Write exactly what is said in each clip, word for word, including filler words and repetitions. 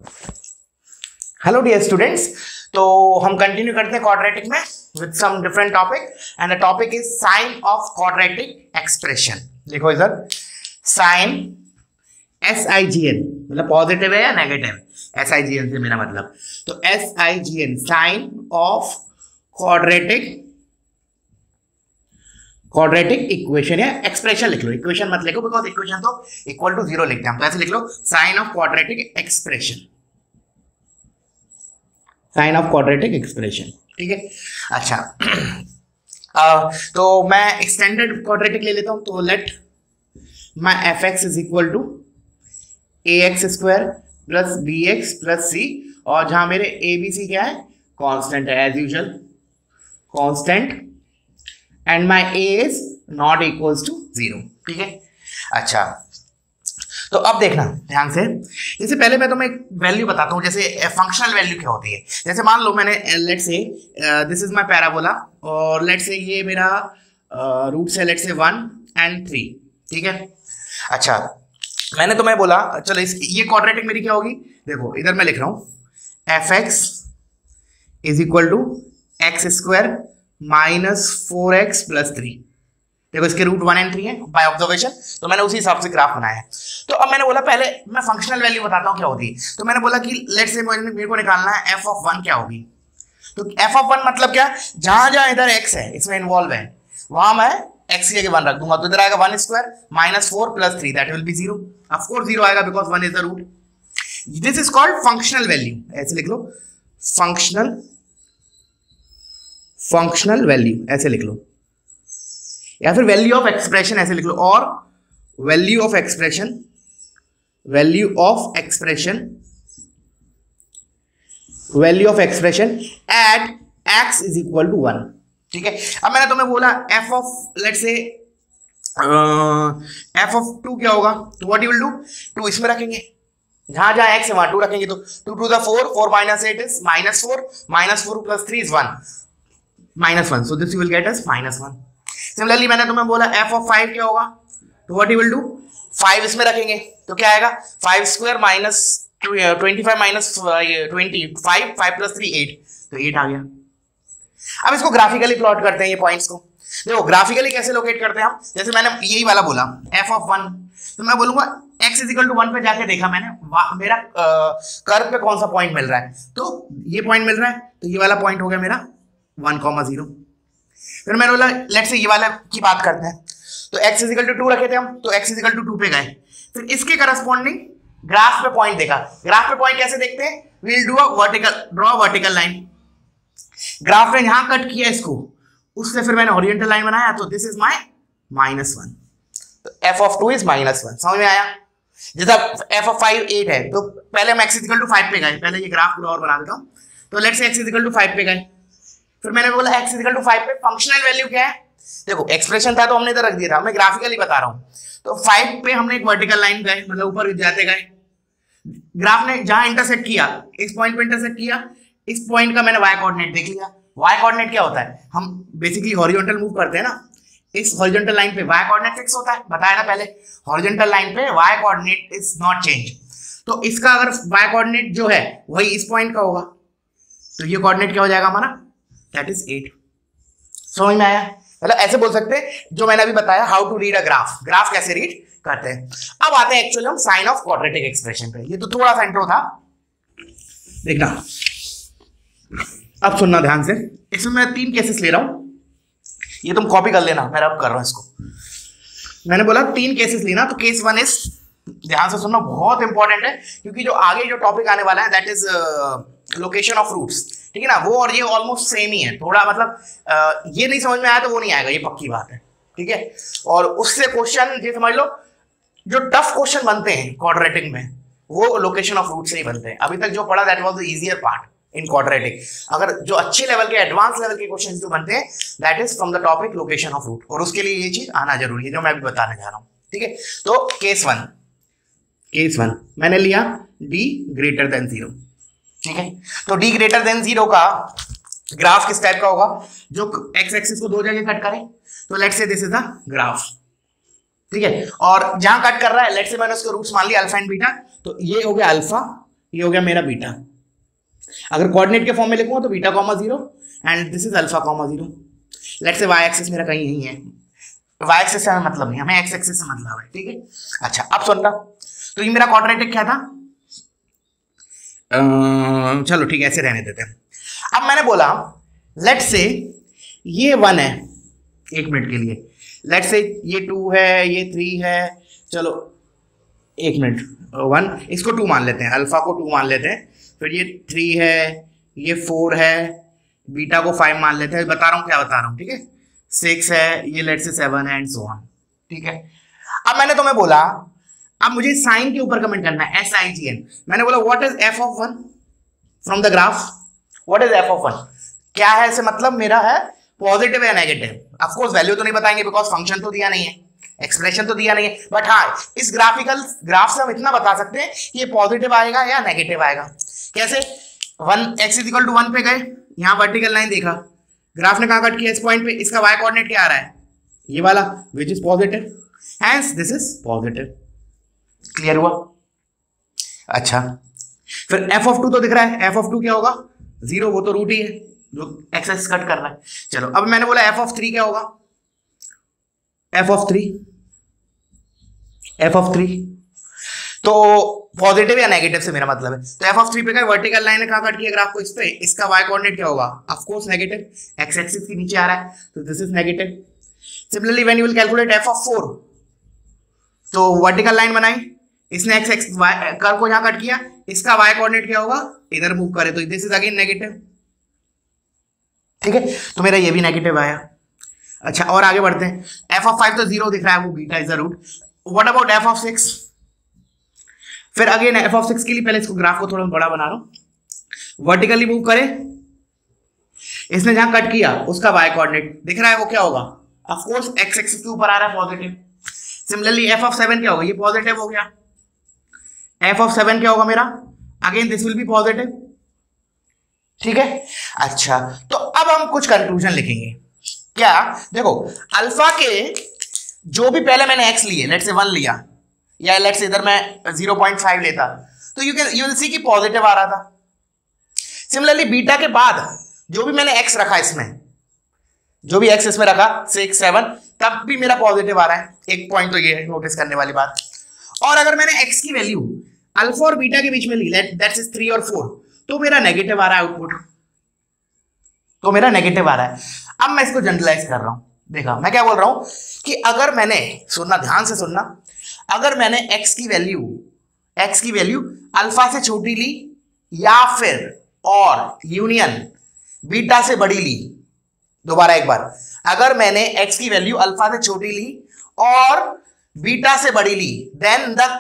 Hello dear students, तो हम continue करते हैं क्वाड्रेटिक में with some different topic and the topic is sign of quadratic expression. देखो इधर sign S I G N मतलब पॉजिटिव है या negative, S I G N से मेरा मतलब, तो S I G N sign of quadratic quadratic equation या एक्सप्रेशन लिख लो। इक्वेशन मत लिखो बिकॉज इक्वेशन तो इक्वल टू जीरो लिखते हैं, तो ऐसे लिख लो sign of quadratic expression, sign of quadratic expression. ठीक है, अच्छा आ, तो मैं एक्सटेंडेड क्वाड्रेटिक ले लेता हूं, तो let my f x is equal to a x square plus b x plus c, और जहां मेरे ए बी सी क्या है, कांस्टेंट है as usual, constant, and my a is not equals to zero. ठीक है, अच्छा तो अब देखना ध्यान से, जैसे पहले मैं तुम्हें एक वैल्यू बताता हूँ, जैसे फंक्शनल वैल्यू क्या होती है। जैसे मान लो मैंने let say this is my parabola और लेट से ये मेरा root uh, say let say one and three. ठीक है, अच्छा मैंने तुम्हें बोला चलो इस ये क्वाड्रेटिक मेरी क्या होगी, देखो इधर मैं लिख रहा हूँ f x is equal to x square minus four x plus three. देखो इसके रूट वन एंड थ्री है बाय ऑब्जर्वेशन, तो मैंने उसी हिसाब से ग्राफ बनाया है। तो अब मैंने बोला पहले मैं फंक्शनल वैल्यू बताता हूँ क्या होती है, तो मैंने बोला कि लेट्स से मेरे को निकालना है एफ ऑफ वन क्या होगी। तो एफ ऑफ वन मतलब क्या, जहां जहां इधर एक्स है इसमें इन्वॉल्व है वहां मैं एक्स की जगह वन रख दूंगा, तो इधर आएगा one square minus four plus three, that will be zero. Of course zero आएगा because one is the root. This is called functional value, ऐसे लिख लो फंक्शनल फंक्शनल वैल्यू ऐसे लिख लो, या फिर वैल्यू ऑफ एक्सप्रेशन ऐसे लिख लो, और value of expression value of expression value of expression at x is equal to one. ठीक है, अब मैंने तुम्हें बोला f of let say f of two क्या होगा, तो what you will do, two इसमें रखेंगे, जहां जहां एक्स है वहां टू रखेंगे, तो two two the four, four minus eight is minus four, minus four plus three is one, minus one, so this you will get as minus one. Similarly मैंने तुम्हें बोला एफ ऑफ फाइव क्या होगा, तो what you will do, five इसमें रखेंगे तो क्या आएगा, five square minus twenty five minus twenty five, five plus three eight, तो एट आ गया। अब इसको ग्राफिकली प्लॉट करते हैं ये पॉइंट्स को। देखो ग्राफिकली कैसे लोकेट करते हैं हम, जैसे मैंने यही वाला बोला एफ ऑफ वन, तो मैं बोलूंगा एक्स इजिकल टू वन पे जाके देखा मैंने मेरा कर्व पे कौन सा पॉइंट मिल रहा है, तो ये पॉइंट मिल रहा है, तो ये वाला पॉइंट हो गया मेरा वन कॉमा जीरो। फिर मैंने बोला लेट से ये वाला की बात करते हैं, तो x इजिकल टू टू रखे थे हम, तो x इजिकल टू टू पे गए, फिर इसके करस्पॉन्डिंग ग्राफ पे पॉइंट देखा। ग्राफ पे पॉइंट कैसे देखते हैं, we will do a vertical, draw vertical line. Graph ने यहां कट किया इसको, उससे फिर मैंने हॉरिजॉन्टल लाइन बनाया, तो this is my minus one, तो f of two is minus one. समझ में आया, जैसा f ऑफ फाइव एट है, तो पहले हम x इजिकल टू फाइव पे गए, पहले ये ग्राफ पूरा और बना देता हूं, तो लेट से x इजिकल टू फाइव पे गए, फिर मैंने बोला x इक्वल टू फाइव पे फंक्शनल वैल्यू क्या है, देखो एक्सप्रेशन था तो हमने इधर रख दिया था, मैं ग्राफिकली बता रहा हूं, तो फाइव पे हमने एक वर्टिकल लाइन गए, मतलब ऊपर जाते गए, ग्राफ ने जहां इंटरसेक्ट किया इस पॉइंट पे इंटरसेक्ट किया, इस पॉइंट का मैंने y कोऑर्डिनेट देख लिया। y कोऑर्डिनेट क्या होता है, हम बेसिकली हॉरिजॉन्टल मूव करते हैं ना, इस हॉरिजॉन्टल लाइन पे y कोऑर्डिनेट फिक्स होता है, बताया ना पहले, हॉरिजॉन्टल लाइन पे y coordinate is not change, तो इसका अगर y कोऑर्डिनेट जो है वही इस पॉइंट का होगा, तो ये कोऑर्डिनेट क्या हो जाएगा हमारा, दैट इज एट। समझ में आया, मतलब ऐसे बोल सकते हैं जो मैंने अभी बताया how to read a graph, graph कैसे रीड करते हैं। अब आते हैं एक्चुअली हम साइन ऑफ क्वाड्रेटिक एक्सप्रेशन पे, ये तो थोड़ा सा इंट्रो था, देखना अब सुनना ध्यान से, इसमें मैं तीन केसेस ले रहा हूं, ये तुम कॉपी कर लेना, मैं रब कर रहा हूं इसको। मैंने बोला तीन केसेस लेना, तो केस वन इज, ध्यान से सुनना बहुत इंपॉर्टेंट है, क्योंकि जो आगे जो टॉपिक आने वाला है that is location of roots, ठीक है ना, वो और ये ऑलमोस्ट सेम ही है, थोड़ा मतलब आ, ये नहीं समझ में आया तो वो नहीं आएगा, ये पक्की बात है। ठीक है, और उससे क्वेश्चन ये समझ लो जो टफ क्वेश्चन बनते हैं क्वाड्रेटिक में वो लोकेशन ऑफ रूट से ही बनते हैं। अभी तक जो पढ़ा that was the easier part in quadratic, अगर जो अच्छे लेवल के एडवांस लेवल के क्वेश्चन जो बनते हैं that is from the topic location of root, और उसके लिए ये चीज आना जरूरी है जो मैं अभी बताने जा रहा हूँ। ठीक है, तो केस वन केस वन मैंने लिया d ग्रेटर देन जीरो। ठीक है, तो d ग्रेटर देन जीरो का ग्राफ किस टाइप का होगा, जो x एक्सिस को दो जगह कट करे, तो let's say this is the graph. ठीक है, और जहां कट कर रहा है लेट्स से मैंने उसके रूट्स मान लिया अल्फा एंड बीटा, तो ये हो गया अल्फा, ये हो गया मेरा बीटा। अगर कोऑर्डिनेट के फॉर्म में लिखूंगा तो beta comma zero and this is alpha comma zero. Let's say y axis मेरा कहीं यही है, वाई एक्सिस से हमें मतलब नहीं, हमें एक्स एक्सिस से मतलब है, ठीक है। अच्छा अब सुनना, तो ये मेरा क्वाड्रेटिक क्या था, uh, चलो ठीक है ऐसे रहने देते हैं। अब मैंने बोला लेट्स से ये वन है एक मिनट के लिए, लेट्स से ये टू है, ये थ्री है, चलो एक मिनट वन, इसको टू मान लेते हैं, अल्फा को टू मान लेते हैं, फिर ये थ्री है, ये फोर है, बीटा को फाइव मान लेते हैं, बता रहा हूँ क्या बता रहा हूँ, ठीक है, सिक्स है, ये लेट्स से सेवन है एंड सो ऑन, ठीक है। अब मैंने तुम्हें बोला अब मुझे साइन के ऊपर कमेंट करना है, एस आई जी एन। मैंने बोला what is F of one from the graph, what is F of one, क्या है ऐसे मतलब मेरा है पॉजिटिव या नेगेटिव। ऑफ कोर्स वैल्यू तो नहीं बताएंगे बिकॉज फंक्शन तो दिया नहीं है, एक्सप्रेशन तो दिया नहीं है, बट हाँ इस ग्राफिकल ग्राफ से हम इतना बता सकते हैं कि ये पॉजिटिव आएगा या नेगेटिव आएगा। कैसे, one x is equal to one पे गए, यहाँ वर्टिकल लाइन देखा, ग्राफ ने कहाँ कट किया, इस पॉइंट पे, इसका वाई कोऑर्डिनेट क्या आ रहा है, ये वाला which is positive, hence this is positive. Clear हुआ? अच्छा फिर एफ ऑफ टू तो दिख रहा है, एफ ऑफ टू क्या होगा, जीरो, वो तो रूट ही है जो एक्सेस कट कर रहा है। चलो अब मैंने बोला एफ ऑफ थ्री क्या होगा, f of three, f of three तो पॉजिटिव या नेगेटिव से मेरा मतलब है, तो एफ ऑफ थ्री पे का वर्टिकल लाइन है, कहां कट किया ग्राफ को, इस पे, इसका वाई कोऑर्डिनेट क्या होगा, of course negative, x axis के नीचे आ रहा है तो this is negative. Similarly when you will calculate f of four, तो वर्टिकल लाइन बनाई, इसने एक्स एक्स कर्व को यहां कट किया, इसका वाई कोऑर्डिनेट क्या होगा, इधर मूव करे तो दिस इज अगेन नेगेटिव, ठीक है, तो मेरा ये भी नेगेटिव आया। अच्छा और आगे बढ़ते हैं, एफ ऑफ फाइव तो जीरो दिख रहा है, वो beta is the root, what about f of six, फिर अगेन एफ ऑफ सिक्स के लिए पहले इसको ग्राफ को थोड़ा बड़ा बना रहा हूं, वर्टिकली मूव करे, इसने जहां कट किया उसका वाई कोऑर्डिनेट दिख रहा है, वो क्या होगा, ऑफ कोर्स एक्स एक्सिस के ऊपर आ रहा है positive. Similarly f of seven क्या होगा, ये पॉजिटिव हो गया, एफ ऑफ सेवन क्या होगा मेरा, again this will be positive, ठीक है। अच्छा तो अब हम कुछ कंक्लूजन लिखेंगे, क्या देखो अल्फा के जो भी पहले मैंने एक्स लिए, लेट्स से वन लिया या लेट्स से इधर मैं ज़ीरो पॉइंट फाइव लेता, तो you can you will see कि पॉजिटिव आ रहा था। सिमिलरली बीटा के बाद जो भी मैंने एक्स रखा, इसमें जो भी एक्स इसमें रखा सिक्स सेवन, तब भी मेरा पॉजिटिव आ रहा है, एक पॉइंट तो ये है नोटिस करने वाली बात। और अगर मैंने एक्स की वैल्यू अल्फा और बीटा के बीच में ली, दैट्स इज थ्री और फोर, तो मेरा नेगेटिव आ रहा है आउटपुट, तो मेरा नेगेटिव आ रहा है। अब मैं इसको जनरलाइज कर रहा हूं, देखा मैं क्या बोल रहा हूं कि अगर मैंने, सुनना ध्यान से सुनना, अगर मैंने x की वैल्यू x की वैल्यू अल्फा से छोटी ली या फिर और यूनियन बीटा से बड़ी ली, दोबारा एक बार, अगर मैंने x की वैल्यू अल्फा से छोटी ली और बीटा से बड़ी ली, देन द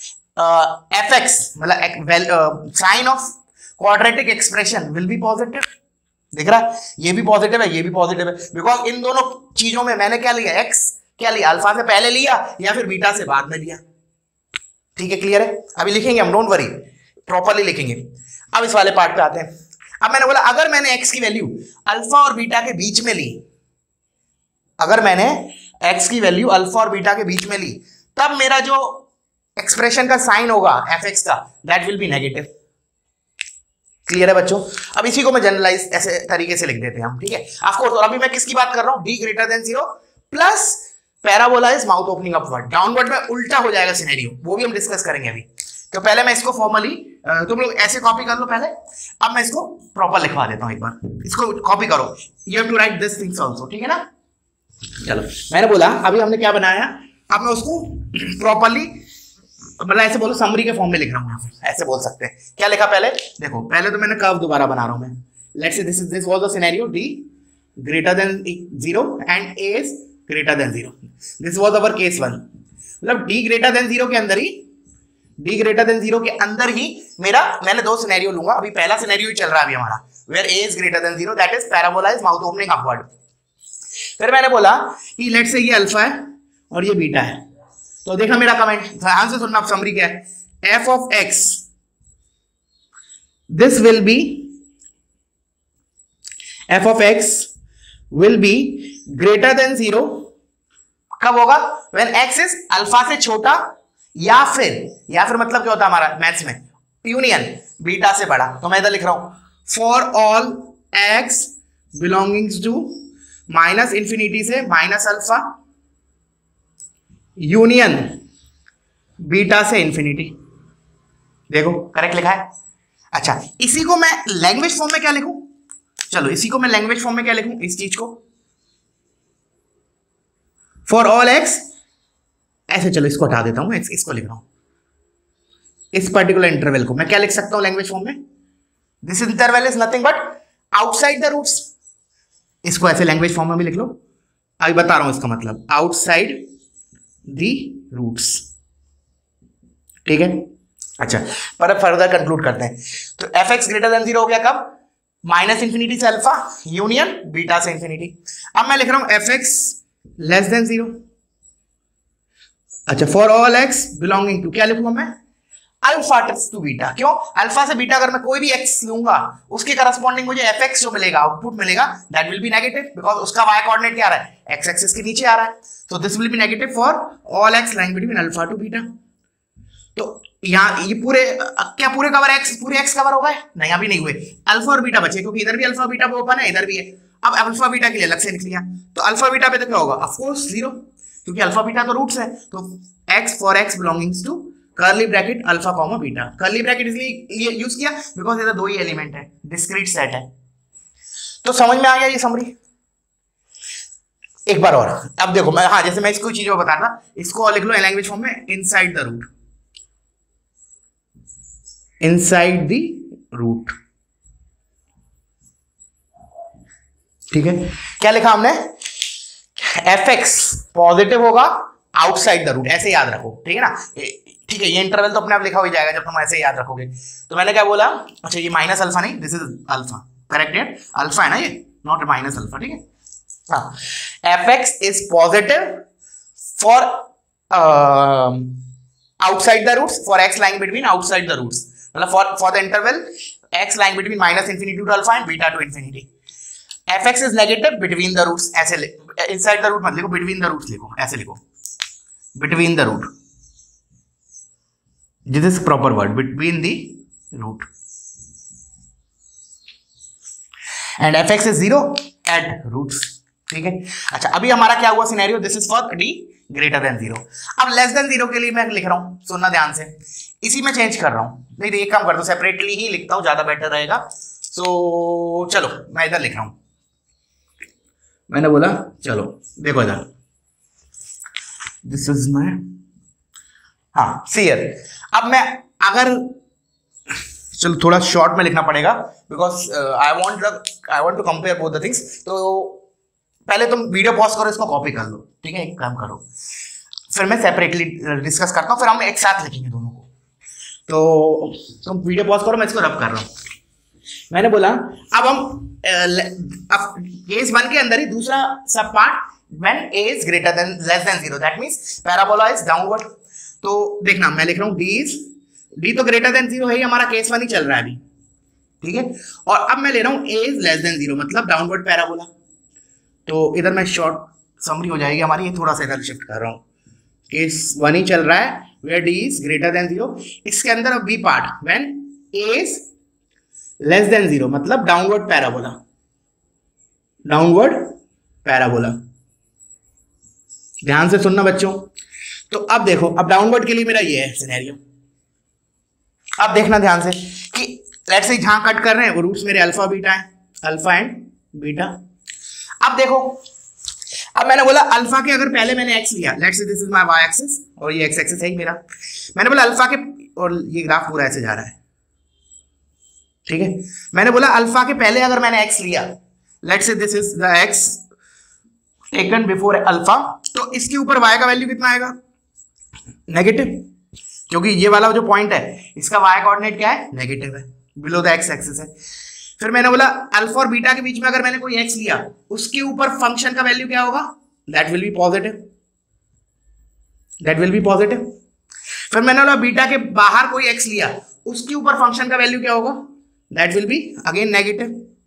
एफ एक्स मतलब sign of quadratic expression will be positive. दिख रहा है, ये भी पॉजिटिव है, ये भी पॉजिटिव है, बिकॉज इन दोनों चीजों में मैंने क्या लिया, x क्या लिया, अल्फा से पहले लिया या फिर बीटा से बाद में लिया, ठीक है। क्लियर है? अभी लिखेंगे हम, डोंट वरी, प्रॉपर्ली लिखेंगे। अब इस वाले पार्ट पे आते हैं। अब मैंने बोला अगर मैंने x की वैल्यू अल्फा और बीटा के बीच में ली, अगर मैंने x की वैल्यू अल्फा और बीटा के बीच में ली, तब मेरा जो एक्सप्रेशन का साइन होगा एफ एक्स का, that will be negative. Clear है बच्चों? अब इसी को मैं जनरलाइज ऐसे तरीके से लिख देते हैं हम, ठीक है। ऑफ कोर्स, और अभी मैं किसकी बात कर रहा हूं, d greater than zero plus parabola is mouth opening upward, downward में उल्टा हो जाएगा सिनेरियो, वो भी हम डिस्कस करेंगे अभी। तो पहले मैं इसको फॉर्मली, तुम लोग ऐसे कॉपी कर लो पहले, अब मैं इसको प्रॉपर लिखवा देता हूं एक बार, इसको कॉपी करो, you have to write this things also, ठीक है ना। चलो मैंने बोला अभी हमने क्या बनाया, अब मैं उसको प्रॉपरली, मतलब ऐसे बोलो समरी के फॉर्म में लिख रहा हूं, ऐसे बोल सकते हैं। क्या लिखा पहले, देखो पहले तो मैंने कर्व दोबारा बना रहा हूं मैं, let's say this is this was the scenario, d greater than zero and a is greater than zero, this was our case one. मतलब d ग्रेटर देन जीरो के अंदर ही, d ग्रेटर देन जीरो के अंदर ही मेरा, मैंने दो scenario लूंगा, अभी पहला सिनेरियो ही चल रहा है अभी हमारा, where a is greater than zero, that is parabola is mouth opening upward. फिर मैंने बोला कि लेट्स से ये अल्फा है और ये बीटा है, तो देखा मेरा कमेंट, ध्यान से सुनना, समरी क्या है, f of x this will be, f of x will be greater than zero, कब होगा, व्हेन x इज अल्फा से छोटा या फिर, या फिर मतलब क्या होता है हमारा मैथ्स में, यूनियन बीटा से बड़ा, तो मैं इधर लिख रहा हूं for all x belongings to minus infinity से माइनस अल्फा यूनियन बीटा से इंफिनिटी। देखो करेक्ट लिखा है। अच्छा, इसी को मैं लैंग्वेज फॉर्म में क्या लिखूं? चलो इसी को मैं लैंग्वेज फॉर्म में क्या लिखूं? इस चीज को फॉर ऑल एक्स ऐसे, चलो इसको हटा देता हूं, इसको लिख रहा हूं, इस पर्टिकुलर इंटरवल को मैं क्या लिख सकता हूं लैंग्वेज फॉर्म में? This interval is nothing but outside the roots. इसको ऐसे लैंग्वेज फॉर्म में भी लिख लो, अभी बता रहा हूं इसका मतलब, आउटसाइड द रूट्स। ठीक है। अच्छा, पर फर्दर कंक्लूड करते हैं। तो f x greater than zero हो गया कब? माइनस इंफिनिटी से अल्फा यूनियन बीटा से इंफिनिटी। अब मैं लिख रहा हूं f x less than zero. अच्छा, for all x belonging to, क्या लिखूंगा मैं? Alpha to beta. क्यों? अल्फा से बीटा अगर मैं कोई भी एक्स लूंगा उसके करस्पॉन्डिंग मुझे एफ एक्स जो मिलेगा, आउटपुट मिलेगा, that will be negative because उसका वाई कोऑर्डिनेट क्या आ रहा है? एक्स एक्सिस के नीचे आ रहा है। तो this will be negative for all x lying between alpha to beta. तो यहाँ ये पूरे क्या पूरे कवर एक्स पूरे एक्स कवर हो गए? नहीं, अभी नहीं हुए, अल्फा और बीटा बचे, क्योंकि इधर भी अल्फा बीटा ओपन है, इधर भी है। अब अल्फा बीटा के लिए अलग से लिख लिया, तो अल्फा बीटा पे तो क्या होगा? ऑफ कोर्स जीरो, क्योंकि अल्फा बीटा तो रूट्स है। तो x for x belongings to curly bracket alpha comma beta. Curly bracket इसलिए यूज किया बिकॉज इधर दो ही एलिमेंट है, डिस्क्रीट सेट है। तो समझ में आ गया ये समरी? एक बार और, अब देखो मैं, हाँ जैसे मैं इसको चीजों बता रहा, इसको लिख लो लैंग्वेज फॉर्म में, inside the root, inside the root. ठीक है, क्या लिखा हमने? एफ एक्स पॉजिटिव होगा आउटसाइड द रूट, ऐसे याद रखो। ठीक है ना? ठीक है, ये इंटरवल तो अपने आप लिखा हो जाएगा जब तुम ऐसे याद रखोगे। तो मैंने क्या बोला? अच्छा, ये माइनस अल्फा नहीं, दिस इज अल्फा, करेक्ट है? अल्फा है ना ये, नॉट माइनस अल्फा। ठीक है, हाँ, f x is positive for outside the roots, for x lying between outside the roots, मतलब for for the interval x lying between minus infinity to alpha and beta to infinity. F x is negative between the roots, ऐसे inside the root मत लिखो, between the roots लिखो, ऐसे लिखो, between the root, this is proper word, between the root. And f x is zero at roots. ठीक है। अच्छा, अभी हमारा क्या हुआ scenario? This is for d greater than zero. अब लेस देन जीरो के लिए मैं लिख रहा हूं, सुनना ध्यान से, इसी में चेंज कर रहा हूं, नहीं तो एक काम कर दो, सेपरेटली ही लिखता हूं, ज्यादा बेटर रहेगा। सो so, चलो मैं इधर लिख रहा हूं, मैंने बोला चलो देखो इधर, दिस इज माय, हाँ सीयर। अब मैं अगर, चलो थोड़ा शॉर्ट में लिखना पड़ेगा because I want I want to compare both the things. तो पहले तुम वीडियो पॉज करो, इसको कॉपी कर लो। ठीक है, एक काम करो, फिर मैं सेपरेटली डिस्कस करता हूँ, फिर हम एक साथ लिखेंगे दोनों को। तो तुम वीडियो पॉज करो, मैं इसको रब कर रहा हूँ। मैंने बोला अब हम अब केस वन के अंदर ही दूसरा सब part, when a is greater than less than zero, that means parabola is downward. तो देखना मैं लिख रहा हूँ डी इज, डी तो ग्रेटर देन जीरो है ही, हमारा केस वन ही चल रहा है अभी। ठीक है, और अब मैं ले रहा हूँ a is less than zero, मतलब डाउनवर्ड पैराबोला। तो इधर मैं शॉर्ट समरी हो जाएगी हमारी, ये थोड़ा सा इधर शिफ्ट कर रहा हूँ, केस वन ही चल रहा है, where d is greater than zero. इसके अंदर अब b part, when a is less than zero, मतलब डाउनवर्ड पैराबोला, डाउनवर्ड पैराबोला। ध्यान से सुनना बच्चों। तो अब देखो, अब डाउनवर्ड के लिए मेरा ये है सिनेरियो। अब देखना ध्यान से कि लेट्स से जहां कट कर रहे हैं वो रूट्स मेरे अल्फा बीटा है, अल्फा एंड बीटा। अब देखो, अब मैंने बोला अल्फा के अगर पहले मैंने एक्स लिया, let's say this is my y axis और ये एक्स एक्सिस है ही मेरा। मैंने बोला अल्फा के, और ये ग्राफ पूरा ऐसे जा रहा है। ठीक है, मैंने बोला अल्फा के पहले अगर मैंने एक्स लिया, let's say this is the x taken before alpha, तो इसके ऊपर वाई का वैल्यू कितना आएगा? नेगेटिव, क्योंकि ये वाला जो पॉइंट है इसका वाई कोऑर्डिनेट क्या है? नेगेटिव है, बिलो द एक्स एक्सिस है। फिर मैंने बोला अल्फा और बीटा के बीच में अगर मैंने कोई एक्स लिया, उसके ऊपर फंक्शन का वैल्यू क्या होगा? That will be positive, that will be positive. फिर मैंने बोला बीटा के बाहर कोई एक्स लिया, उसके ऊपर फंक्शन का वैल्यू क्या होगा? That will be again negative.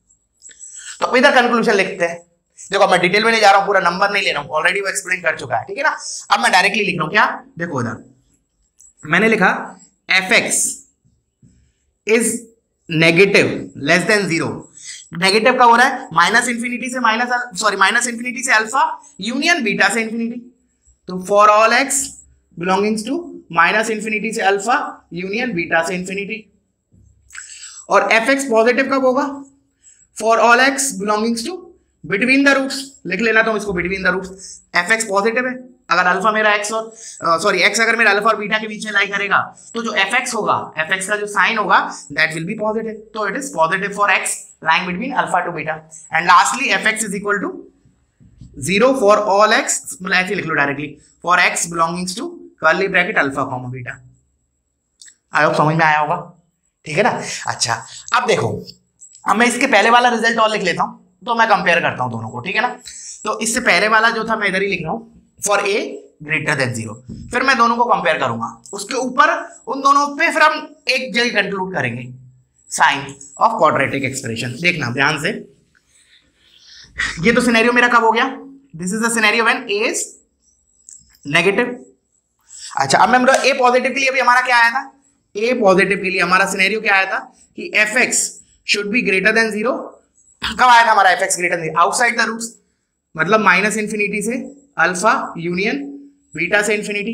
तो इधर कंक्लूजन लिखते हैं। देखो मैं डिटेल में नहीं जा रहा हूं, पूरा नंबर नहीं ले रहा हूं, ऑलरेडी वो एक्सप्लेन कर चुका है। ठीक है ना? अब मैं डायरेक्टली लिख रहा हूं, क्या देखो इधर मैंने लिखा f x is negative less than zero, negative कब हो रहा है, माइनस इंफिनिटी से माइनस सॉरी माइनस इंफिनिटी से अल्फा यूनियन बीटा से इंफिनिटी, तो for all x belongings to minus infinity से अल्फा यूनियन बीटा से इंफिनिटी। और एफ एक्स पॉजिटिव कब होगा, for all x belongings to between the roots, लिख लेना तुम इसको between the roots. F x positive है, अगर अल्फा मेरा एक्स और सॉरी uh, एक्स अगर मेरा अल्फा और बीटा के बीच में लाई करेगा तो जो एफ एक्स होगा, एफ एक्स का जो साइन होगा दैट विल बी पॉजिटिव, तो it is positive for x lying between alpha to beta. And lastly f x is equal to zero for all x, मतलब ऐसे लिख लो directly, for x belongings to curly bracket alpha comma beta. I hope समझ में आया होगा, ठीक है ना। अच्छा अब देखो, अब मैं इसके पहले वाला रिजल्ट और लिख लेता हूं, तो मैं कंपेयर करता हूं दोनों को, ठीक है ना। तो इससे पहले वाला जो था मैं इधर ही लिख रहा हूं, for a greater than zero, फिर मैं दोनों को कंपेयर करूंगा, उसके ऊपर उन दोनों पे फिर हम एक जगह कंक्लूड करेंगे साइन ऑफ क्वाड्रेटिक एक्सप्रेशन। देखना ध्यान से, ये तो सिनेरियो मेरा कब हो गया, this is the scenario when a is negative. अच्छा अब मैं ए पॉजिटिव के लिए अभी हमारा क्या आया था, ए पॉजिटिव के लिए हमारा सिनेरियो क्या आया था कि f x should be greater than zero. कब आया था हमारा f x greater than, outside the roots, मतलब माइनस इंफिनिटी से अल्फा यूनियन बीटा से इंफिनिटी,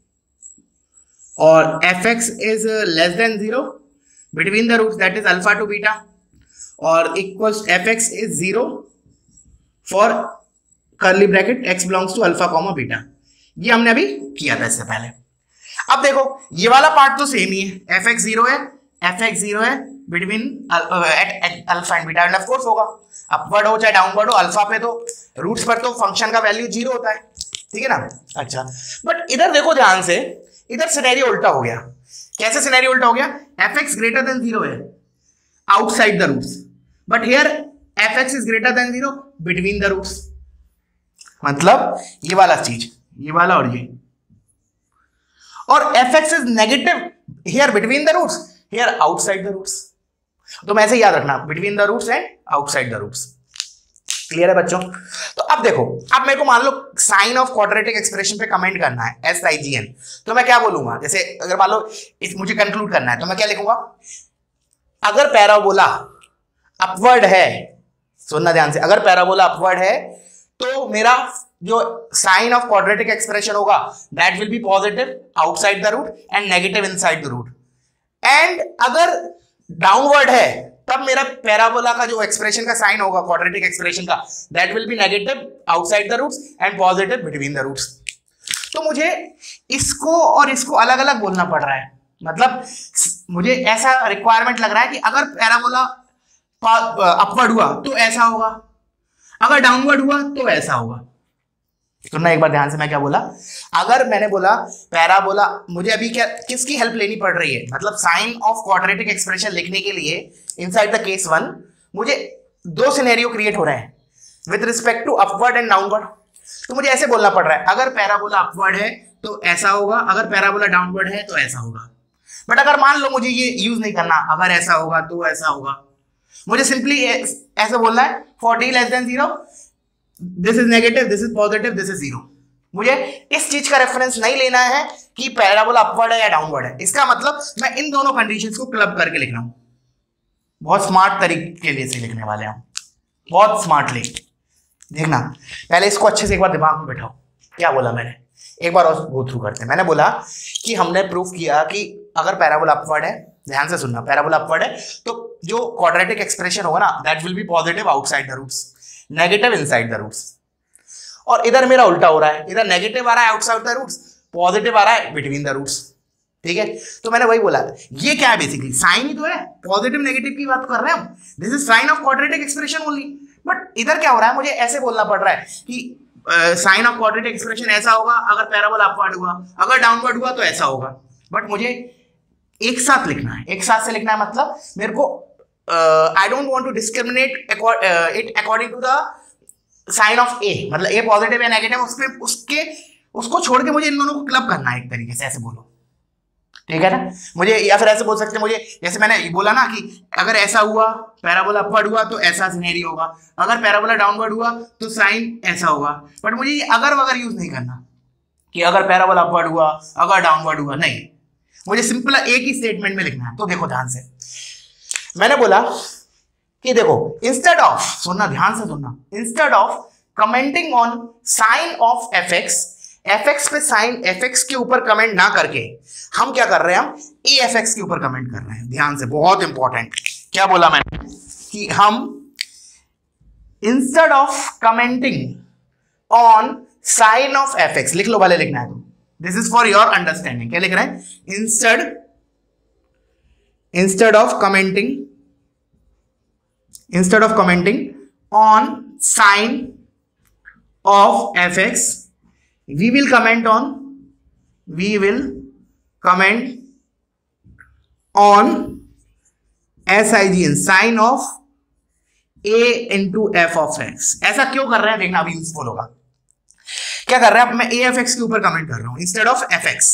और f x is less than zero between the roots that is alpha to beta, और equals f x is zero for curly bracket x belongs to alpha comma beta. ये हमने अभी किया था इससे पहले। अब देखो ये वाला पार्ट तो सेम ही है, एफ एक्स जीरो है, एफ एक्स जीरो है between at alpha and beta, and of course होगा अपवर्ड हो चाहे डाउनवर्ड हो, अल्फा पे तो रूट्स पर तो फंक्शन का वैल्यू जीरो होता है, ठीक है ना। अच्छा बट इधर देखो ध्यान से, इधर सिनेरियो उल्टा हो गया। कैसे सिनेरियो उल्टा हो गया, f x greater than zero है outside the roots, but here f x is greater than zero between the roots, मतलब ये वाला चीज, ये वाला और ये, और f x is negative here between the roots, here outside the roots. तो मैं ऐसे याद रखना, between the roots and outside the roots. Clear है बच्चों। तो अब देखो, अब मेरे को मान लो साइन ऑफ क्वाड्रेटिक एक्सप्रेशन पे कमेंट करना है, एस आई जी एन, तो मैं क्या बोलूंगा, जैसे अगर मान लो इस मुझे कंक्लूड करना है तो मैं क्या लिखूंगा, अगर पैराबोला अपवर्ड है, सुनना ध्यान से, अगर पैराबोला अपवर्ड है तो मेरा जो साइन ऑफ क्वाड्रेटिक एक्सप्रेशन होगा that will be positive outside the root and negative inside the root, and अगर डाउनवर्ड है तब मेरा पैराबोला का जो एक्सप्रेशन का साइन होगा क्वाड्रेटिक एक्सप्रेशन का that will be negative outside the roots and positive between the roots. तो मुझे इसको और इसको अलग अलग बोलना पड़ रहा है, मतलब मुझे ऐसा रिक्वायरमेंट लग रहा है कि अगर पैराबोला अपवर्ड हुआ तो ऐसा होगा, अगर डाउनवर्ड हुआ तो ऐसा होगा। सुनना एक बार ध्यान से, मैं क्या बोला, अगर मैंने बोला पैराबोला, मुझे अभी क्या किसकी हेल्प लेनी पड़ रही है, मतलब साइन ऑफ क्वाड्रेटिक एक्सप्रेशन लिखने के लिए इनसाइड द केस वन मुझे दो सिनेरियो क्रिएट हो रहे हैं with respect to upward and downward. तो मुझे ऐसे बोलना पड़ रहा है, अगर पैराबोला अपवर्ड है तो ऐसा होगा, अगर पैराबोला डाउनवर्ड है तो ऐसा होगा। बट अगर मान लो मुझे ये यूज नहीं करना, अगर ऐसा होगा तो ऐसा होगा, मुझे सिंपली ऐसा बोलना है, for d less than zero this is negative, this is positive, this is zero. मुझे इस चीज का रेफरेंस नहीं लेना है कि पैराबोला अपवर्ड है या डाउनवर्ड है, इसका मतलब मैं इन दोनों कंडीशंस को क्लब करके लिख रहा हूं। बहुत स्मार्ट तरीके से लिखने वाले हम, बहुत स्मार्टली। देखना पहले इसको अच्छे से एक बार दिमाग में बैठाओ, क्या बोला मैंने, एक बार और गो थ्रू करते हैं। मैंने बोला कि हमने प्रूफ किया कि अगर पैराबोला अपवर्ड है, ध्यान से सुनना, पैराबोला अपवर्ड है तो जो क्वाड्रेटिक एक्सप्रेशन होगा ना that will be positive outside the roots, negative inside the roots. और इधर मेरा उल्टा हो रहा है, इधर नेगेटिव आ रहा है आउटसाइड द रूट्स, पॉजिटिव आ रहा है बिटवीन द रूट्स, ठीक है। तो मैंने वही बोला, ये क्या है, बेसिकली साइन ही तो है, पॉजिटिव नेगेटिव की बात कर रहे हैं हम, this is sign of quadratic expression only. But इधर क्या हो रहा है, मुझे ऐसे बोलना पड़ रहा है कि साइन ऑफ क्वाड्रेटिक एक्सप्रेशन ऐसा होगा अगर पैराबोला अपवर्ड हुआ, अगर डाउनवर्ड हुआ तो ऐसा होगा। बट मुझे एक साथ लिखना है, एक साथ से लिखना है, मतलब मेरे को I don't want to discriminate it according to the sign of a, मतलब ए पॉजिटिव या नेगेटिव, उसके उसके उसको छोड़ के मुझे इन दोनों को क्लब करना है एक तरीके से, ऐसे बोलो, ठीक है ना। मुझे या फिर ऐसे बोल सकते हैं, मुझे जैसे मैंने बोला ना कि अगर ऐसा हुआ, पैराबोला अपवर्ड हुआ तो ऐसा सिनेरियो होगा, अगर पैराबोला डाउनवर्ड हुआ तो साइन ऐसा होगा। बट मुझे ये अगर वगर यूज नहीं करना कि अगर पैराबोला अपवर्ड हुआ, अगर डाउनवर्ड हुआ, नहीं, मुझे सिंपल एक ही स्टेटमेंट में लिखना है। तो देखो ध्यान से, मैंने बोला कि देखो इंस्टेड ऑफ, सुनना ध्यान से सुनना, instead of commenting on sign of f x, f x पे साइन एफ एक्स के ऊपर कमेंट ना करके हम क्या कर रहे हैं, हम ए एफ एक्स के ऊपर कमेंट कर रहे हैं। ध्यान से, बहुत इंपॉर्टेंट। क्या बोला मैंने कि हम instead of commenting on sign of f x, लिख लो, वाले लिखना है तो, this is for your understanding. क्या लिख रहे हैं, instead instead of commenting instead of commenting on sign of fx, we will comment on we will comment on sin sin of a into f of x। ऐसा क्यों कर रहे हैं देखना, अभी यूजफुल होगा। क्या कर रहे हैं, अब मैं a f x के ऊपर कमेंट कर रहा हूं इंस्टेड ऑफ fx।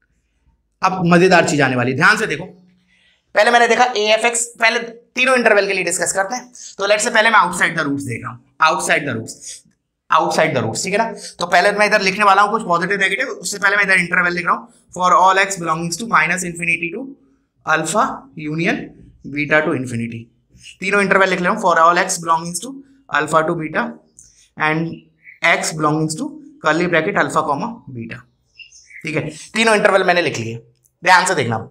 अब मजेदार चीज आने वाली, ध्यान से देखो। पहले मैंने देखा a f x, पहले तीनों इंटरवल के लिए डिस्कस करते हैं। तो लेट्स से पहले मैं आउटसाइड द रूट्स देख रहा हूं, outside the roots outside the roots, ठीक है ना। तो पहले मैं इधर लिखने वाला हूं कुछ पॉजिटिव नेगेटिव, उससे पहले मैं इधर इंटरवल लिख रहा हूं, for all x belongings to minus infinity to alpha union beta to infinity. तीनों इंटरवल लिख रहा हूं, for all x belongings to alpha to beta and x belongings to curly bracket alpha comma beta, ठीक है। तीनों interval मैंने लिख लिए, ध्यान से देखना।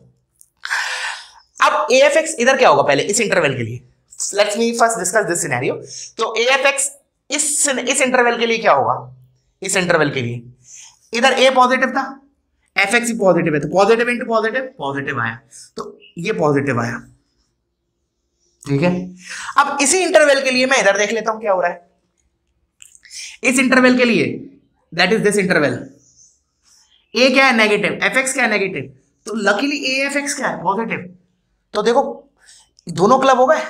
अब ए एफ एक्स इधर क्या होगा, पहले इस इंटरवल के लिए let's me first discuss this scenario. तो ए एफ एक्स इस इस इंटरवल के लिए क्या होगा, इस इंटरवल के लिए इधर a पॉजिटिव था, एफ एक्स ही पॉजिटिव है, तो पॉजिटिव इंटू पॉजिटिव पॉजिटिव आया, तो ये पॉजिटिव आया, ठीक है। अब इसी इंटरवल के लिए मैं इधर देख लेता हूं क्या हो रहा है। इस इंटरवल के लिए that is this interval, a क्या है नेगेटिव, एफ एक्स क्या है नेगेटिव, तो लकीली a एफ एक्स क्या है पॉजिटिव। तो देखो दोनों क्लब हो गए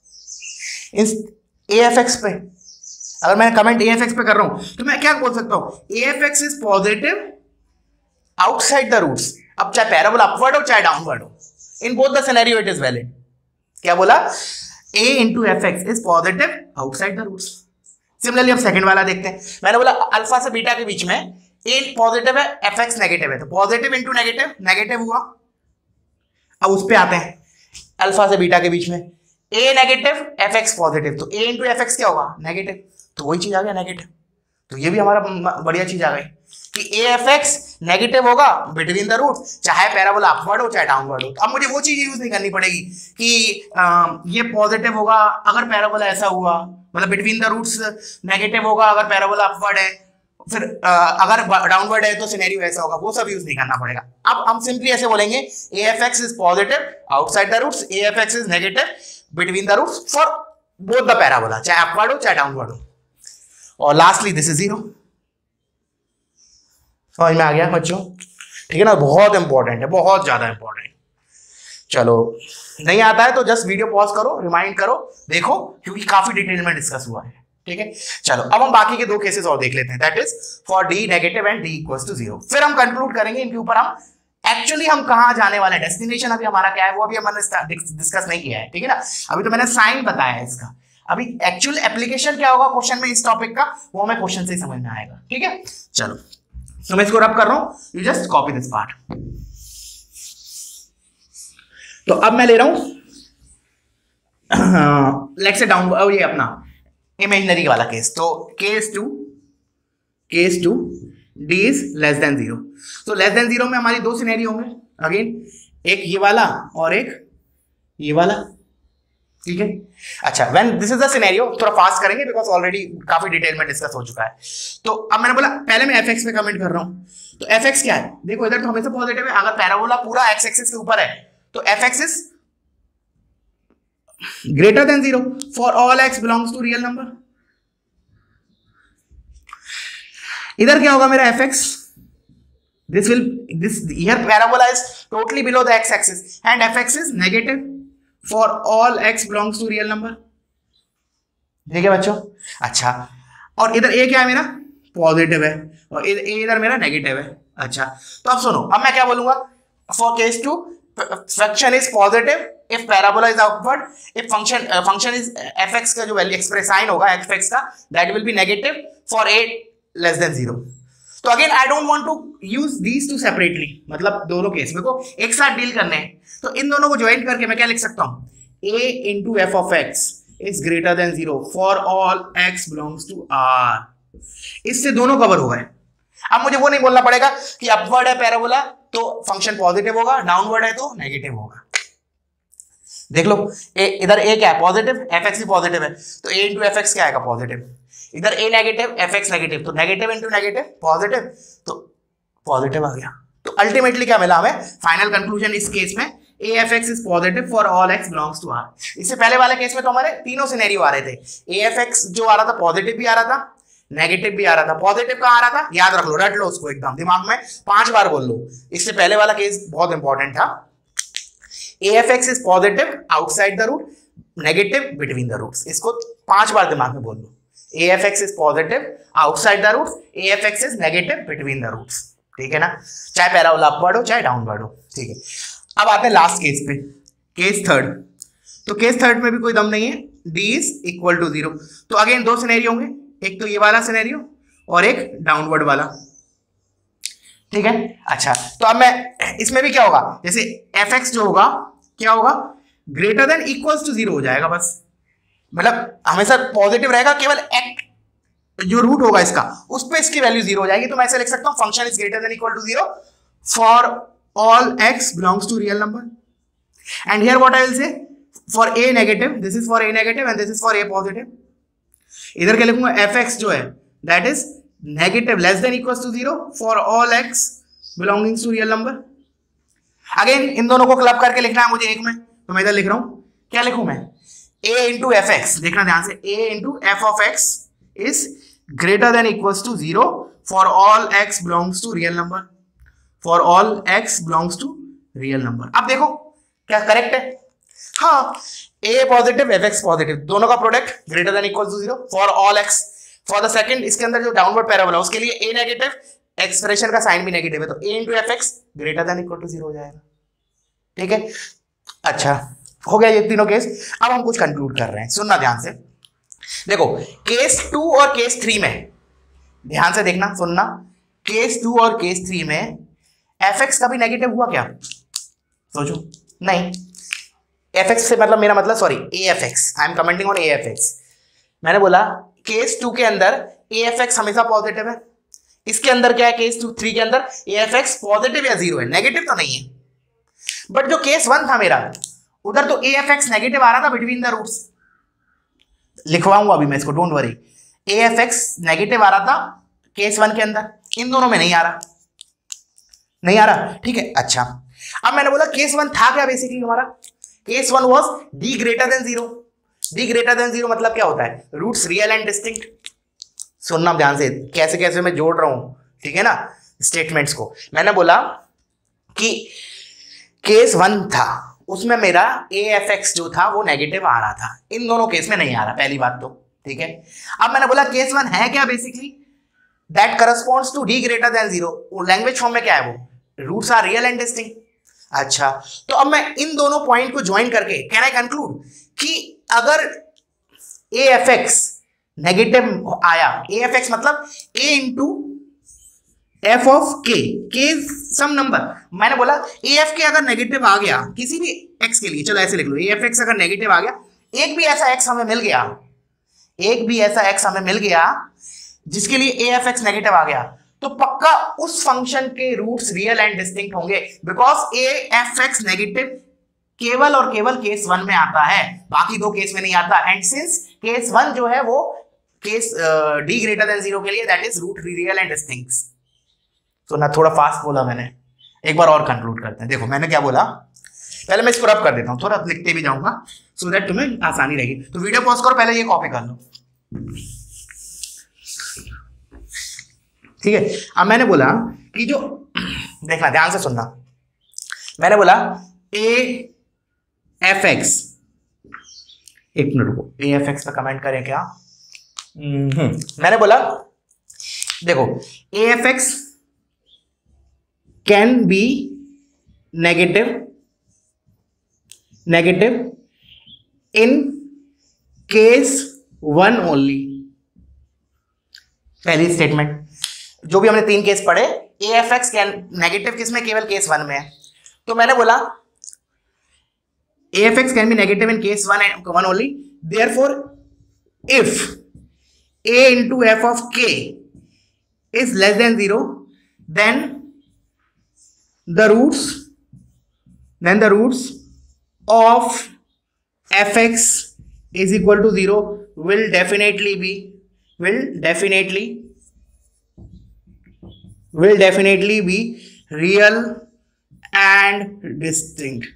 इस a एफ एक्स पे। अगर मैं कमेंट ए एफ एक्स पे कर रहा हूं तो मैं क्या बोल सकता हूं, a f x is positive outside the roots. अब चाहे पैराबोला अपवर्ड हो चाहे डाउनवर्ड हो, in both the scenario it is valid. क्या बोला, a into f x is positive outside the roots. Similarly अब सेकंड वाला देखते हैं। मैंने बोला अल्फा से बीटा के बीच में a पॉजिटिव है, एफ एक्स नेगेटिव है, तो पॉजिटिव इंटू नेगेटिव नेगेटिव हुआ। अब उस पे आते हैं, अल्फा से बीटा के बीच में a negative f x positive, तो a इंटू एफ एक्स क्या होगा नेगेटिव, तो वही चीज आ गया नेगेटिव। तो ये भी हमारा बढ़िया चीज आ गई कि ए एफ एक्स नेगेटिव होगा बिटवीन द रूट, चाहे पैराबोला अपवर्ड हो चाहे डाउनवर्ड हो। अब मुझे वो चीज यूज नहीं करनी पड़ेगी कि आ, ये पॉजिटिव होगा अगर पैराबोला ऐसा हुआ, मतलब बिटवीन द रूट्स नेगेटिव होगा अगर पैराबोला अपवर्ड है, फिर आ, अगर डाउनवर्ड है तो सिनेरियो ऐसा होगा, वो सब यूज नहीं करना पड़ेगा। अब हम सिंपली ऐसे बोलेंगे a f x is positive outside the roots, a f x is negative between the roots for both the parabola, चाहे अपवर्ड हो चाहे डाउनवर्ड हो। और लास्टली दिस इज जीरो। समझ में आ गया बच्चों, ठीक है ना। बहुत इंपॉर्टेंट है, बहुत ज्यादा इंपॉर्टेंट। चलो नहीं आता है तो जस्ट वीडियो पॉज करो, रिमाइंड करो, देखो, क्योंकि काफी डिटेल में डिस्कस हुआ है, ठीक है। चलो अब हम बाकी के दो केसेस और देख लेते हैं, that is for D negative and D equals to zero. फिर हम कंक्लूड करेंगे इनके ऊपर, हम एक्चुअली हम कहां जाने वाले, डेस्टिनेशन अभी हमारा क्या है वो अभी हमने डिस्कस नहीं किया है, ठीक है ना। अभी तो मैंने साइन बताया है इसका, अभी एक्चुअल एप्लीकेशन क्या होगा क्वेश्चन में इस टॉपिक का, वो हमें क्वेश्चन से ही समझ में आएगा, ठीक है। चलो तो मैं इसको रब कर रहा हूं, you just copy this part. तो अब मैं ले रहा हूं लेट्स से डाउन, ये अपना इमेजिनरी वाला केस। तो case two case two D is less than zero. तो लेस देन जीरो में हमारी दो सिनेरियो होंगे अगेन, एक ये वाला और एक ये वाला, ठीक है। अच्छा, when this is the scenario, थोड़ा फास्ट करेंगे बिकॉज ऑलरेडी काफी डिटेल में डिस्कस हो चुका है। तो अब मैंने बोला पहले मैं एफ एक्स पे कमेंट कर रहा हूं, तो एफ एक्स क्या है, देखो इधर तो हमेशा पॉजिटिव है, अगर पैराबोला पूरा एक्स एक्सिस के ऊपर है तो f x is greater than zero for all x belongs to real number. इधर क्या होगा मेरा f x, this will this here parabola is totally below the x axis and f x is negative for all x belongs to real number, ठीक है बच्चों। अच्छा, और इधर ए क्या है मेरा पॉजिटिव है और इधर मेरा नेगेटिव है। अच्छा, तो अब सुनो, अब मैं क्या बोलूंगा, फॉर case two function is positive if parabola is outward, if function function is f x का जो वैल्यू एक्सप्रेस साइन होगा एफ एक्स का, that will be negative for a less than zero. तो again I don't want to use these two separately, मतलब दोनों case मेरे को एक साथ डील करने हैं, तो इन दोनों को ज्वाइन करके मैं क्या लिख सकता हूं, a into f of x is greater than zero for all x belongs to r. इससे दोनों कवर हो गए। अब मुझे वो नहीं बोलना पड़ेगा कि अपवर्ड है पैराबोला तो फंक्शन पॉजिटिव होगा, डाउनवर्ड है तो नेगेटिव होगा। देख लो ए, इधर a क्या है पॉजिटिव, fx भी पॉजिटिव है तो a इंटू एफ एक्स क्या आएगा पॉजिटिव, इधर a नेगेटिव fx नेगेटिव तो नेगेटिव इंटू नेगेटिव पॉजिटिव तो पॉजिटिव आ गया। तो अल्टीमेटली क्या मिला हमें, फाइनल कंक्लूजन इस केस में a f x is positive for all x belongs to r। इससे पहले वाले केस में तो हमारे तीनों सिनेरियो आ रहे थे, a f x जो आ रहा था पॉजिटिव भी आ रहा था, नेगेटिव भी आ रहा था। पॉजिटिव का आ रहा था, याद रख लो, रट लो उसको एकदम दिमाग में, पांच बार बोल लो। इससे पहले वाला केस बहुत इंपॉर्टेंट था, a f x is positive outside the root, negative between the roots। इसको पांच बार दिमाग में बोल लो, a f x is positive outside the roots, a f x is negative between the roots। ठीक है ना, चाहे पैराबोला अपवर्ड हो चाहे डाउनवर्ड हो। ठीक है, अब आते हैं लास्ट केस पे, केस थर्ड। तो केस थर्ड में भी कोई दम नहीं है, d is equal to zero. तो अगेन दो सिनेरियो होंगे, एक तो ये वाला सिनेरियो और एक डाउनवर्ड वाला। ठीक है, अच्छा तो अब मैं इसमें भी क्या होगा, जैसे fx जो होगा क्या होगा, greater than equals to zero हो जाएगा बस, मतलब हमेशा पॉजिटिव रहेगा, केवल एक जो रूट होगा इसका उस पे इसकी वैल्यू जीरो हो जाएगी। तो मैं ऐसे लिख सकता हूं, function is greater than equal to zero for all x belongs to real number, and here what I will say, for a negative, this is for a negative and this is for a positive। इधर क्या लिखूंगा, fx जो है that is negative less than equals to zero for all x belonging to real number। Again इन दोनों को club करके लिखना है मुझे एक में, तो मैं इधर लिख रहा हूं, क्या लिखूं मैं, a into fx, देखना ध्यान से, a into f of x is greater than equals to zero for all x belongs to real number, for all x belongs to real number। अब देखो क्या करेक्ट है, हाँ a पॉजिटिव fx पॉजिटिव दोनों का product greater than equal to zero for all x। For the second, इसके अंदर जो डाउनवर्ड पैराबोला उसके लिए a नेगेटिव, एक्सप्रेशन का साइन भी नेगेटिव है तो a into f x greater than equal to zero हो जाएगा। ठीक है, अच्छा हो गया ये तीनों केस। अब हम कुछ कंक्लूड कर रहे हैं, सुनना ध्यान से। देखो केस टू और केस थ्री में, ध्यान से देखना सुनना, केस टू और केस थ्री में एफ एक्स कभी नेगेटिव हुआ क्या, सोचो, नहीं। एफ एक्स से मतलब मेरा मतलब sorry a f x, I am commenting on a f x. मैंने बोला केस टू के अंदर ए एफ एक्स हमेशा पॉजिटिव है, इसके अंदर क्या है, केस टू थ्री के अंदर ए एफ एक्स पॉजिटिव या जीरो है, नेगेटिव तो नहीं है। बट जो केस वन था मेरा, उधर तो ए एफ एक्स नेगेटिव आ रहा था बिटवीन द रूट्स, लिखवाऊंगा अभी मैं इसको, don't worry. A f x negative आ रहा था केस वन के अंदर, इन दोनों में नहीं आ रहा, नहीं आ रहा। ठीक है, अच्छा अब मैंने बोला केस वन था क्या बेसिकली हमारा, case one was D greater than zero. D greater than zero मतलब क्या होता है, रूट्स रियल एंड डिस्टिंक्ट। सुनना ध्यान से, कैसे कैसे मैं जोड़ रहा हूं, ठीक है ना, स्टेटमेंट्स को। मैंने बोला कि केस वन था, उसमें मेरा ए एफ एक्स जो था वो नेगेटिव आ रहा था, इन दोनों केस में नहीं आ रहा, पहली बात तो। ठीक है, अब मैंने बोला केस वन है क्या basically, that corresponds to D greater than zero. Language form में क्या है वो, roots are real and distinct. अच्छा, तो अब मैं इन दोनों पॉइंट को ज्वाइन करके कैन आई कंक्लूड कि अगर ए एफ एक्स नेगेटिव आया, ए एफ एक्स मतलब ए इंटू एफ ऑफ के, के सम नंबर। मैंने बोला ए एफ के अगर नेगेटिव आ गया किसी भी एक्स के लिए, चलो ऐसे लिख लो, ए एफ एक्स अगर नेगेटिव आ गया, एक भी ऐसा एक्स हमें मिल गया, एक भी ऐसा एक्स हमें मिल गया जिसके लिए ए एफ एक्स नेगेटिव आ गया, तो पक्का उस फंक्शन के रूट्स रियल एंड डिस्टिंक्ट होंगे, because a f x negative केवल और केवल केस वन में आता है, बाकी दो केस में नहीं आता। एंड सिंस केस वन जो है वो case D greater than zero के लिए, that is root real and distinct. तो ना थोड़ा फास्ट बोला मैंने, एक बार और कंक्लूड करते हैं। देखो मैंने क्या बोला, पहले मैं इसको रब कर देता हूं, थोड़ा लिखते भी जाऊंगा सो दैट तुम्हें आसानी रहेगी। तो वीडियो पॉज करो, पहले ये कॉपी कर लो, ठीक है। अब मैंने बोला कि जो, देखना ध्यान से सुनना, मैंने बोला ए एफ एक्स, एक मिनट रुको, ए एफ एक्स पे कमेंट करें क्या, मैंने बोला देखो a f x can be negative negative in case one only. पहली स्टेटमेंट, जो भी हमने तीन केस पढ़े, a f x can negative किसमें, केवल केस वन में है। तो मैंने बोला Afx can be negative in case one and one only. Therefore, if a into f of k is less than zero, then the roots then the roots of fx is equal to zero will definitely be will definitely will definitely be real and distinct.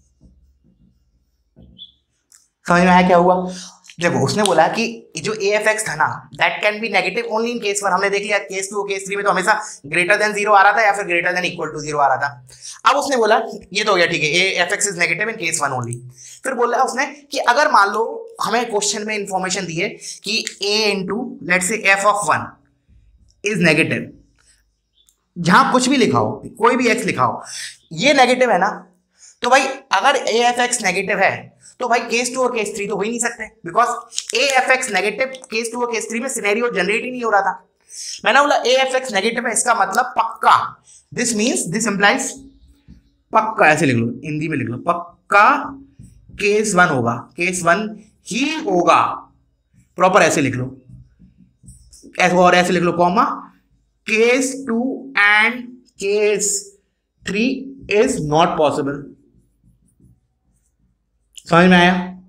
समझ में आया क्या हुआ? देखो उसने बोला कि जो ए एफ एक्स था ना that can be negative only in case one. हमने देख लिया केस टू केस थ्री में तो हमेशा ग्रेटर देन जीरो आ रहा था या फिर greater than equal to zero आ रहा था. अब उसने बोला ये तो हो गया ठीक है, a f x is negative in case one only. फिर बोला उसने कि अगर मान लो हमें क्वेश्चन में इंफॉर्मेशन दी है कि a into let's say f of one is negative, जहां कुछ भी लिखा हो, कोई भी एक्स लिखा हो, ये नेगेटिव है ना, तो भाई अगर ए एफ एक्स नेगेटिव है तो भाई केस टू और केस थ्री तो हो ही नहीं सकते, because a f x negative case two और केस थ्री में सिनेरियो जनरेट ही नहीं हो रहा था. मैंने बोला ए एफ एक्स नेगेटिव है, इसका मतलब पक्का, दिस मींस दिस इंप्लाइज पक्का, ऐसे लिख लो, हिंदी में लिख लो, पक्का केस वन होगा, केस वन ही होगा, प्रॉपर ऐसे लिख लो, ऐसे और ऐसे लिख लो comma, case two and case three is not possible. समझ में आया?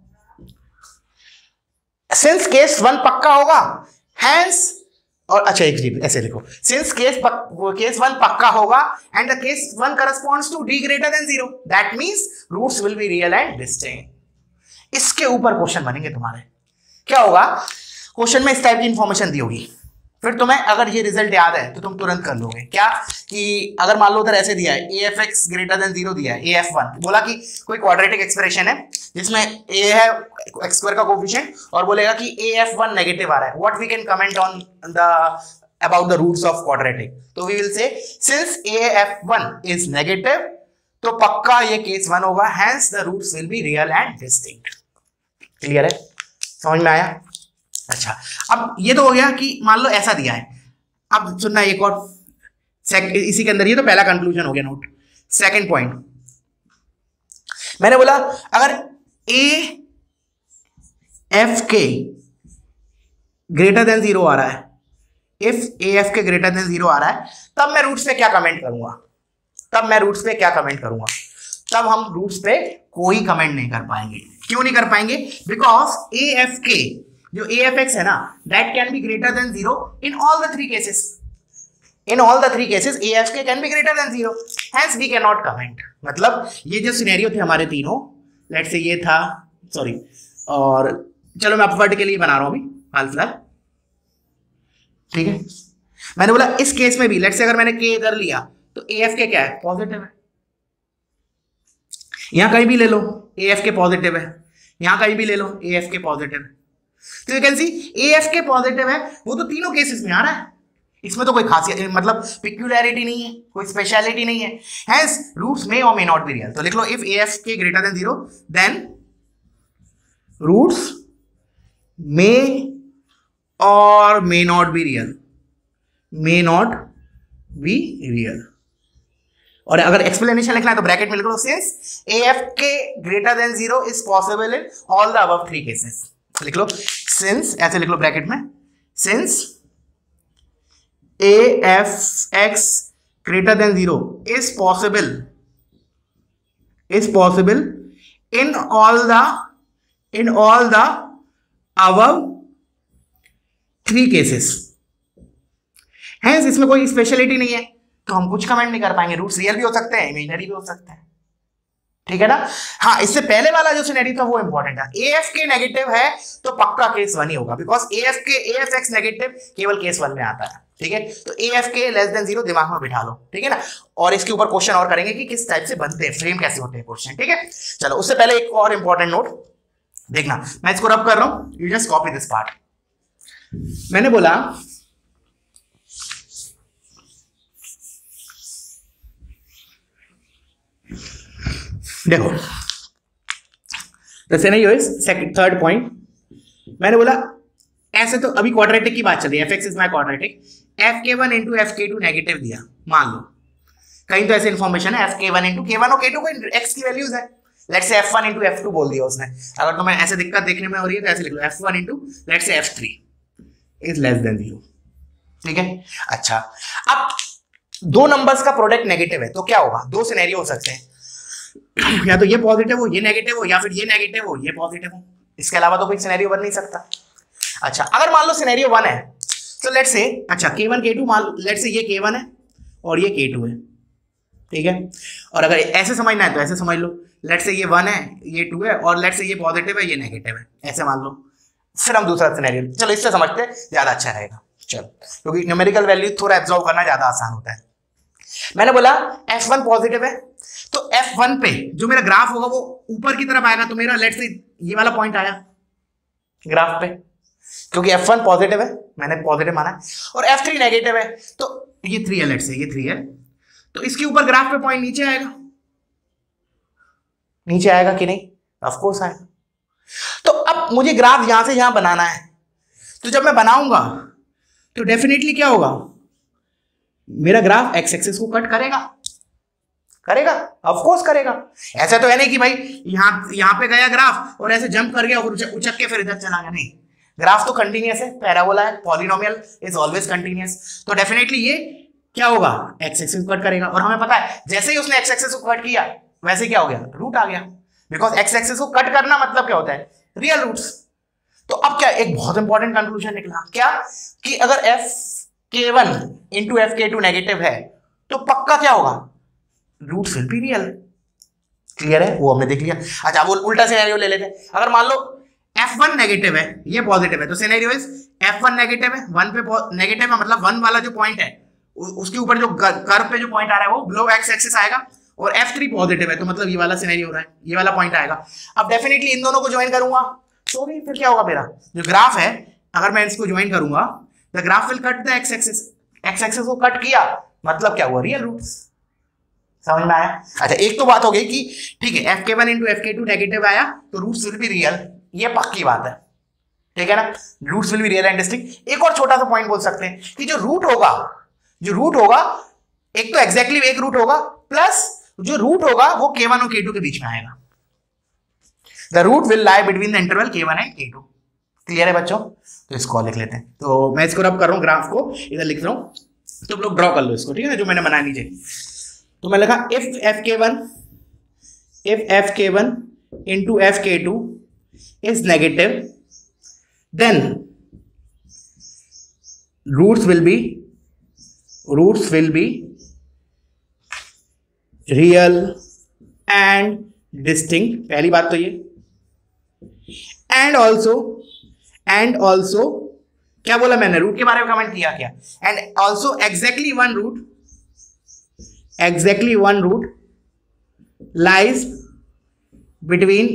सिंस केस वन पक्का होगा हैंस, और अच्छा एक जी ऐसे लिखो, सिंस केस केस वन पक्का होगा and the case one corresponds to D greater than zero, that means roots will be real and distinct. इसके ऊपर क्वेश्चन बनेंगे तुम्हारे. क्या होगा? क्वेश्चन में इस टाइप की इंफॉर्मेशन दी होगी, फिर तुम्हें अगर ये रिजल्ट याद है तो तुम तुरंत कर लोगे. क्या कि अगर मान लो उधर ऐसे दिया है a f x greater than zero दिया है, ए एफ वन बोला कि कोई क्वाड्रेटिक एक्सप्रेशन है जिसमें ए है एक्स स्क्वायर का कोफिशिएंट और बोलेगा कि ए एफ वन नेगेटिव आ रहा है, what we can comment on the about the roots of quadratic. तो we will say since a f one is negative तो पक्का ये केस वन होगा, hence the roots will be real and distinct. Clear है? समझ में आया? अच्छा, अब ये तो हो गया कि मान लो ऐसा दिया है. अब सुनना एक और इसी के अंदर, ये तो पहला कंक्लूजन हो गया नोट. सेकंड पॉइंट मैंने बोला अगर ए एफ के ग्रेटर देन जीरो आ रहा है, इफ ए एफ के ग्रेटर देन जीरो आ रहा है, तब मैं रूट्स पे क्या कमेंट करूंगा? तब मैं रूट्स पे क्या कमेंट करूंगा? तब हम रूट्स पे कोई कमेंट नहीं कर पाएंगे. क्यों नहीं कर पाएंगे? बिकॉज ए एफ के जो ए एफ एक्स है ना that can be greater than zero in all the three cases. In all the three cases a f k can be greater than zero, hence we can not comment. मतलब ये जो scenario थे हमारे तीनों, let's say ये था, sorry, और चलो मैं अपवर्ड के लिए बना रहा हूं अभी हाल फिलहाल, ठीक है. मैंने बोला इस केस में भी लेट्स से अगर मैंने के इधर लिया तो ए एफ के क्या है? पॉजिटिव है. यहां कहीं भी ले लो ए एफ के पॉजिटिव है, यहां कहीं भी ले लो ए एफ के पॉजिटिव है. तो you can see a f k positive है, वो तो तीनों केसेस में आ रहा है, इसमें तो कोई खासियत मतलब पिक्यूलैरिटी नहीं है, कोई स्पेशलिटी नहीं है. हेंस रूट्स मे और मे नॉट बी रियल. तो लिख लो इफ ए एफ के greater than zero then roots may और may not be real, may not be real. और अगर एक्सप्लेनेशन लिखना है तो ब्रैकेट में लिख लो सिंस ए एफ के greater than zero is possible in all the above three cases. लिख लो सिंस, ऐसे लिख लो ब्रैकेट में, since a f x greater than zero is possible is possible in all the in all the above three cases. Hence इसमें कोई speciality नहीं है तो हम कुछ कमेंट नहीं कर पाएंगे. रूट्स रियल भी हो सकते हैं, इमेजिनरी भी हो सकते हैं, ठीक है ना. हाँ, इससे पहले वाला जो सिनेरियो था वो इंपॉर्टेंट था. ए एफ के नेगेटिव है तो पक्का केस वन ही होगा, because a f k a f x negative केवल केस वन में आता है, ठीक है. तो a f k less than zero दिमाग में बिठा लो, ठीक है ना. और इसके ऊपर क्वेश्चन और करेंगे कि किस टाइप से बनते हैं, फ्रेम कैसे होते हैं क्वेश्चन, ठीक है. चलो उससे पहले एक और इंपॉर्टेंट नोट देखना, मैं इसको रब कर रहा हूं, you just copy this part. मैंने बोला देखो the scenario is second third point. मैंने बोला ऐसे तो अभी क्वाड्रेटिक की बात चल रही है, f x is my quadratic, f के वन इंटू एफ के टू नेगेटिव दिया, मान लो कहीं तो ऐसे इन्फॉर्मेशन है एफ के वन इंटू के वन और के टू को एक्स की वैल्यूज है, let's say f one into f two बोल दिया उसने, अगर तुम्हें ऐसे दिक्कत देखने में हो रही है तो ऐसे लिख लो f one into let's say f three is less than zero, ठीक है। अच्छा, अब दो नंबर्स का प्रोडक्ट नेगेटिव है तो क्या होगा, दो सिनेरियो हो सकते हैं, या तो ये पॉजिटिव हो ये नेगेटिव हो, या फिर ये नेगेटिव हो ये पॉजिटिव हो, इसके अलावा तो कोई सिनेरियो बन नहीं सकता। अच्छा, अगर मान लो सिनेरियो वन है तो लेट्स से, अच्छा के वन के टू मान लेट्स से ये के वन है और ये के टू है, ठीक है। और अगर ऐसे समझना है तो ऐसे समझ लो, लेट्स से ये वन है ये टू है और लेट्स से ये पॉजिटिव है ये नेगेटिव है, ऐसे मान लो। फिर हम दूसरा सिनेरियो, चलो इससे समझते हैं ज्यादा अच्छा रहेगा, चलो, क्योंकि न्यूमेरिकल वैल्यू थोड़ा एब्जॉर्व करना ज्यादा आसान होता है। मैंने बोला एफ वन पॉजिटिव है तो एफ वन पे जो मेरा ग्राफ होगा वो ऊपर की तरफ आएगा, तो मेरा लेट्स से ये वाला पॉइंट आया ग्राफ पे, क्योंकि एफ वन पॉजिटिव है मैंने पॉजिटिव माना है, और एफ थ्री नेगेटिव है तो ये थ्री है, लेट्स से ये थ्री है तो इसके ऊपर ग्राफ पे पॉइंट नीचे आएगा, नीचे आएगा कि नहीं, ऑफ कोर्स आएगा। तो अब मुझे ग्राफ यहां से यहां बनाना है, तो जब मैं बनाऊंगा तो डेफिनेटली क्या होगा, मेरा ग्राफ एक्स एक्सिस को कट करेगा, करेगा ऑफ कोर्स करेगा। ऐसा तो है नहीं कि भाई यहां यहां पे गया ग्राफ और ऐसे जंप कर गया और उचक के फिर इधर चला गया, नहीं, ग्राफ तो कंटिन्यूअस है, पैराबोला है, पॉलिनोमियल इज ऑलवेज कंटिन्यूअस, तो डेफिनेटली ये क्या होगा एक्स एक्सिस को कट करेगा। और हमें पता है जैसे ही उसने एक्स एक्सिस को कट किया वैसे क्या हो गया, रूट आ गया, बिकॉज एक्स एक्सिस को कट करना मतलब क्या होता है, रियल रूट्स। तो अब क्या एक बहुत इंपॉर्टेंट कंक्लूजन निकला, क्या कि अगर एफ के वन इंटू एफ के टू नेगेटिव है तो पक्का क्या होगा, roots will be real. Clear है, वो हमने देख लिया। अच्छा, वो उल्टा सिनेरियो ले लेते हैं, अगर मान लो एफ वन नेगेटिव है ये पॉजिटिव है, तो scenario is f one negative है, वन पे नेगेटिव है, मतलब वन वाला जो पॉइंट है उसके ऊपर जो कर्व पे जो पॉइंट आ रहा है वो बिलो एक्स एक्सिस आएगा, और एफ थ्री पॉजिटिव है तो मतलब ये वाला सिनेरियो हो रहा है, ये वाला पॉइंट आएगा। अब डेफिनेटली इन दोनों को ज्वाइन करूंगा तो भी फिर क्या होगा, मेरा जो ग्राफ है अगर मैं इसको ज्वाइन करूंगा the graph will cut the x axis, x axis को कट किया मतलब क्या हुआ, रियल रूट्स। समझ में आया? अच्छा, एक तो बात हो गई कि ठीक है एफ के वन इंटू एफ के टू नेगेटिव आया तो रूट्स विल बी रियल, ये पक्की बात है, ठीक है ना, roots will be real and distinct. एक और छोटा सा पॉइंट बोल सकते हैं कि जो रूट होगा, जो रूट होगा एक तो एग्जैक्टली एक रूट होगा, प्लस जो रूट होगा वो के वन और के टू के बीच में आएगा। The root will lie between the interval K one and के टू। क्लियर है बच्चों? तो इसको लिख लेते हैं, तो मैं इसको रब कर रहा हूं, ग्राफ को इधर लिख रहा हूं, तो लोग ड्रॉ कर लो इसको, ठीक है ना, जो मैंने बनाया नीचे। तो मैं लिखा इफ एफ के वन इफ एफ के वन इंटू एफ के two is negative then roots will be roots will be real and distinct. पहली बात तो ये, एंड ऑल्सो एंड ऑल्सो क्या बोला मैंने, रूट के बारे में कमेंट किया क्या, and also exactly one root exactly one root lies between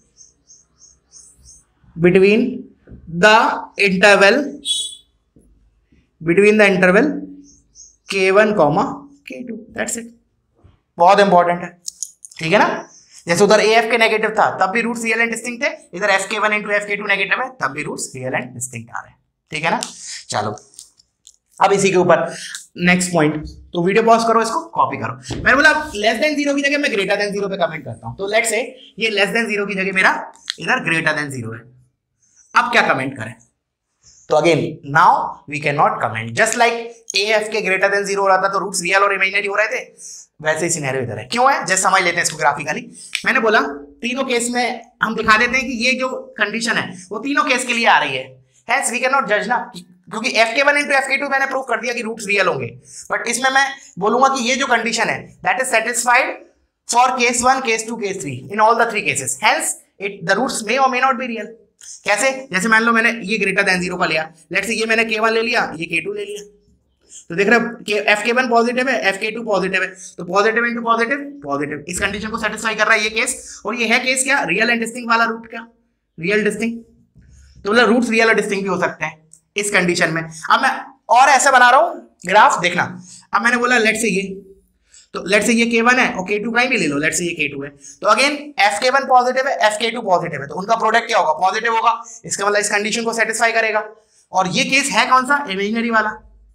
between the interval between the interval K one comma K two, that's it। बहुत इंपॉर्टेंट है, ठीक है ना। जैसे उधर ए एफ के नेगेटिव था तब भी रूट्स रियल एंड डिस्टिंक्ट है, इधर एफ के वन इंटू एफ के टू नेगेटिव है तब भी रूट्स रियल एंड डिस्टिंक्ट आ रहे हैं, ठीक है ना। चलो अब इसी के ऊपर नेक्स्ट पॉइंट, तो वीडियो पॉज करो, इसको कॉपी करो। मैंने बोला लेस देन जीरो की जगह मैं ग्रेटर देन जीरो पे कमेंट करता हूं, तो लेट्स से ये लेस देन जीरो की जगह मेरा इधर ग्रेटर देन जीरो है। अब क्या कमेंट करें, तो again now we can not comment, just like a f के ग्रेटर देन जीरो हो रहा था तो रूट्स रियल और इमेजिनरी हो रहे थे, वैसे ही सिनेरियो इधर है। क्यों है, जस्ट समझ लेते हैं इसको ग्राफिकली। मैंने बोला तीनों केस में हम दिखा देते हैं कि ये जो कंडीशन है वो तीनों केस के लिए आ रही है, हैंस वी कैन नॉट जज ना, क्योंकि एफ के वन इंटू एफ के टू मैंने प्रूव कर दिया कि रूट्स रियल होंगे, बट इसमें मैं बोलूंगा कि ये जो कंडीशन है that is satisfied for case one case two case three in all the three cases, hence it the roots may और मे नॉट बी रियल। कैसे, जैसे मान लो मैंने ये ग्रेटर देन जीरो का लिया, लेट्स से ये मैंने के वन ले लिया, ये के टू ले लिया, तो देख रहे एफ के वन पॉजिटिव है एफ के टू पॉजिटिव है, तो पॉजिटिव इंटू पॉजिटिव पॉजिटिव, इस कंडीशन को सेटिस्फाई कर रहा है ये केस, और ये है केस क्या, रियल एंड डिस्टिंक्ट वाला रूट, क्या रियल डिस्टिंक्ट, तो मतलब रूट्स रियल और डिस्टिंक्ट भी हो सकते हैं इस कंडीशन में। अब मैं और ऐसा बना रहा हूं ग्राफ, देखना। अब मैंने बोला लेट से ये, तो लेट से ये के वन है और के टू का ही भी ले लो, लेट से ये के टू है, तो अगेन एफ के वन पॉजिटिव है एफ के टू पॉजिटिव है, तो उनका प्रोडक्ट क्या होगा, पॉजिटिव होगा, इसका मतलब इस कंडीशन को सेटिस्फाई करेगा। और ये केस है कौन सा, इमेजिनरी वाला।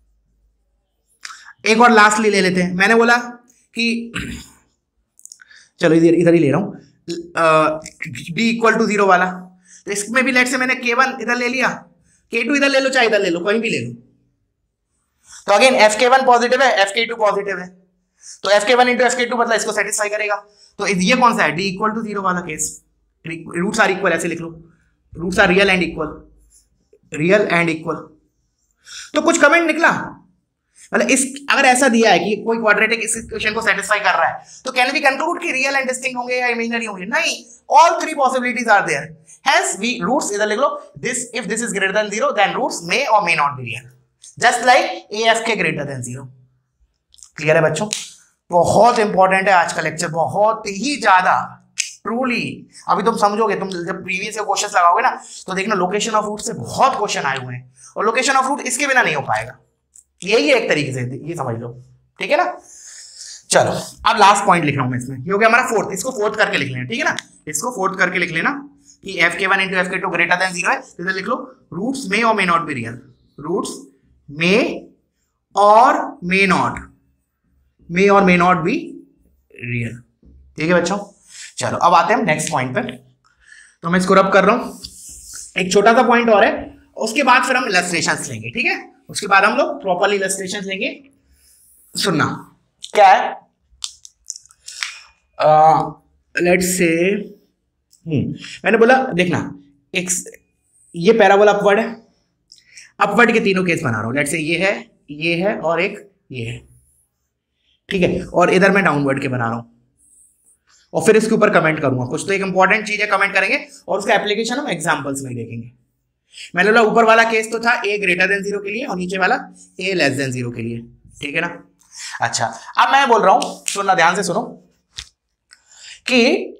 एक और लास्टली ले लेते हैं, मैंने बोला कि चलो इधर इधर ही ले रहा हूं, डी इक्वल टू जीरो वाला, तो इसमें भी लेट से मैंने के वन इधर ले लिया, के टू इधर ले लो, चाहे इधर ले लो, कहीं भी ले लो। तो अगेन एफ के वन पॉजिटिव है, एफ के टू पॉजिटिव है, तो एफ के वन इंटू एफ के टू मतलब इसको सेटिस्फाई करेगा। तो ये कौन सा है, डी इक्वल टू जीरो वाला केस, रूट्स आर इक्वल, ऐसे लिख लो, roots are real and equal, real and equal. तो कुछ कमेंट निकला, मतलब इस अगर ऐसा दिया है कि कोई क्वाड्रेटिक इस इक्वेशन को सेटिस्फाई कर रहा है, तो कैन वी कंक्लूड कि रियल एंड डिस्टिंक्ट होंगे या इमेजिनरी होंगे? नहीं, all three possibilities are there. Hence we roots इधर लिख लो, this if this is greater than zero then roots may or may not be real, just like A F K greater than zero। Clear है बच्चों? बहुत important है आज का lecture, बहुत ही ज्यादा, ट्रूली। अभी तुम समझोगे, तुम जब प्रीवियस क्वेश्चन लगाओगे ना तो देखना लोकेशन ऑफ रूट से बहुत क्वेश्चन आए हुए हैं, और लोकेशन ऑफ रूट इसके बिना नहीं हो पाएगा, यही एक तरीके से, ये समझ लो, ठीक है ना। चलो अब लास्ट पॉइंट लिख रहा हूं मैं इसमें, ये हो गया हमारा फोर्थ, इसको फोर्थ करके लिख लेना, ठीक है ना, इसको फोर्थ करके लिख लेना कि एफ के वन इंटू एफ के टू ग्रेटर देन जीरो है, इधर लिख लो रूट्स मे और may not be real, roots may और मे नॉट, मे और मे नॉट बी रियल, ठीक है बच्चों। चलो अब आते हैं हम नेक्स्ट पॉइंट पर, तो मैं इसको रब कर रहा हूं, एक छोटा सा पॉइंट और है, उसके बाद फिर हम इलस्ट्रेशंस लेंगे, ठीक है, उसके बाद हम लोग प्रॉपर्ली इलस्ट्रेशंस लेंगे। सुनना क्या है, लेट्स से मैंने बोला देखना, एक ये पैराबोला अपवर्ड है, अपवर्ड के तीनों केस बना रहा हूं, लेट्स से ये है, ये है और एक ये है, ठीक है, और इधर मैं डाउनवर्ड के बना रहा हूं, और फिर इसके ऊपर कमेंट करूंगा कुछ, तो एक इंपॉर्टेंट चीज है कमेंट करेंगे, और उसका एप्लीकेशन हम एग्जांपल्स में देखेंगे। मैंने बोला ऊपर वाला केस तो था ए ग्रेटर देन जीरो के लिए, और नीचे वाला ए लेस देन जीरो के लिए, ठीक है ना। अच्छा अब मैं बोल रहा हूं, सुनना ध्यान से सुनो, कि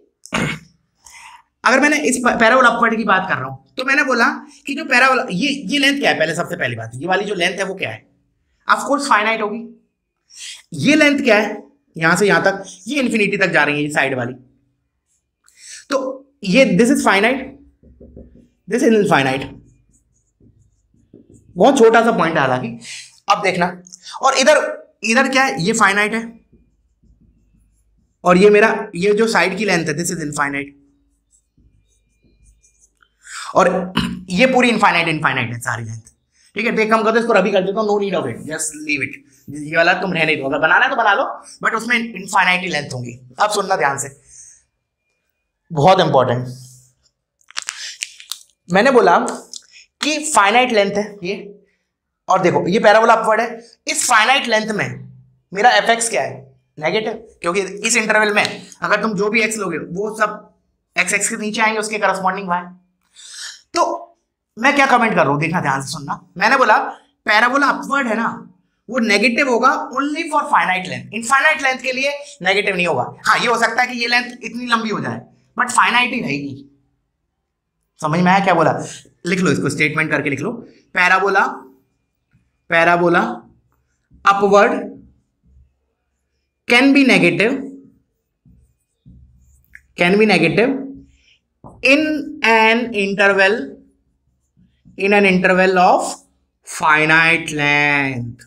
अगर मैंने इस पैराबोला अपवर्ड की बात कर रहा हूं, तो मैंने बोला कि जो पैराबोला, ये ये लेंथ क्या है, पहले सबसे पहली बात, ये वाली जो लेंथ है वो क्या है, ऑफ कोर्स फाइनाइट होगी। ये लेंथ क्या है, यहां से यहां तक, ये इंफिनिटी तक जा रही है, ये साइड वाली, तो ये this is finite, this is infinite, बहुत छोटा सा पॉइंट है हालांकि। अब देखना, और इधर इधर क्या है, ये फाइनाइट है, और ये मेरा ये जो साइड की लेंथ है दिस इज इनफाइनाइट, और ये पूरी इनफाइनाइट इनफाइनाइट है सारी लेंथ, ठीक है। तो एक काम करते, इसको रबी कर देता हूं, no need of it, just leave it, ये वाला तुम रहने दो, अगर बनाना है तो बना लो, बट उसमें इनफाइनाइट लेंथ होंगी। अब सुनना ध्यान से, बहुत इंपॉर्टेंट, मैंने बोला कि फाइनाइट लेंथ है ये, और देखो ये पैराबोला अपवर्ड है, इस फाइनाइट लेंथ में मेरा एफ एक्स क्या है, नेगेटिव, क्योंकि इस इंटरवल में अगर तुम जो भी एक्स लोगे वो सब एक्स एक्स के नीचे आएंगे, उसके करस्पॉन्डिंग वाई। तो मैं क्या कमेंट कर रहा हूं, देखना ध्यान से सुनना, मैंने बोला पैराबोला अपवर्ड है ना, वो नेगेटिव होगा only for finite length, infinite length के लिए नेगेटिव नहीं होगा। हाँ ये हो सकता है कि ये लेंथ इतनी लंबी हो जाए, बट फाइनाइट ही रहेगी। समझ में आया क्या बोला, लिख लो इसको, स्टेटमेंट करके लिख लो, parabola parabola upward can be negative can be negative in an interval in an interval of finite length,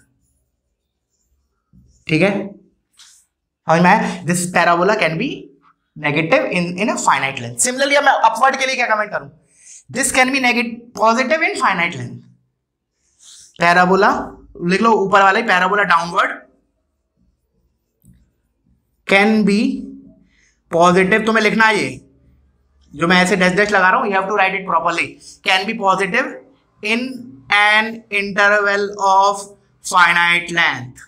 ठीक है, समझ में आया, this parabola can be negative in in a finite length. Similarly मैं अपवर्ड के लिए क्या कमेंट करूं, this can be negative positive in finite length, parabola लिख लो ऊपर वाले, parabola downward can be positive, तुम्हें लिखना है ये जो मैं ऐसे डैश डैश लगा रहा हूं, you have to write it properly, can be positive in an interval of finite length.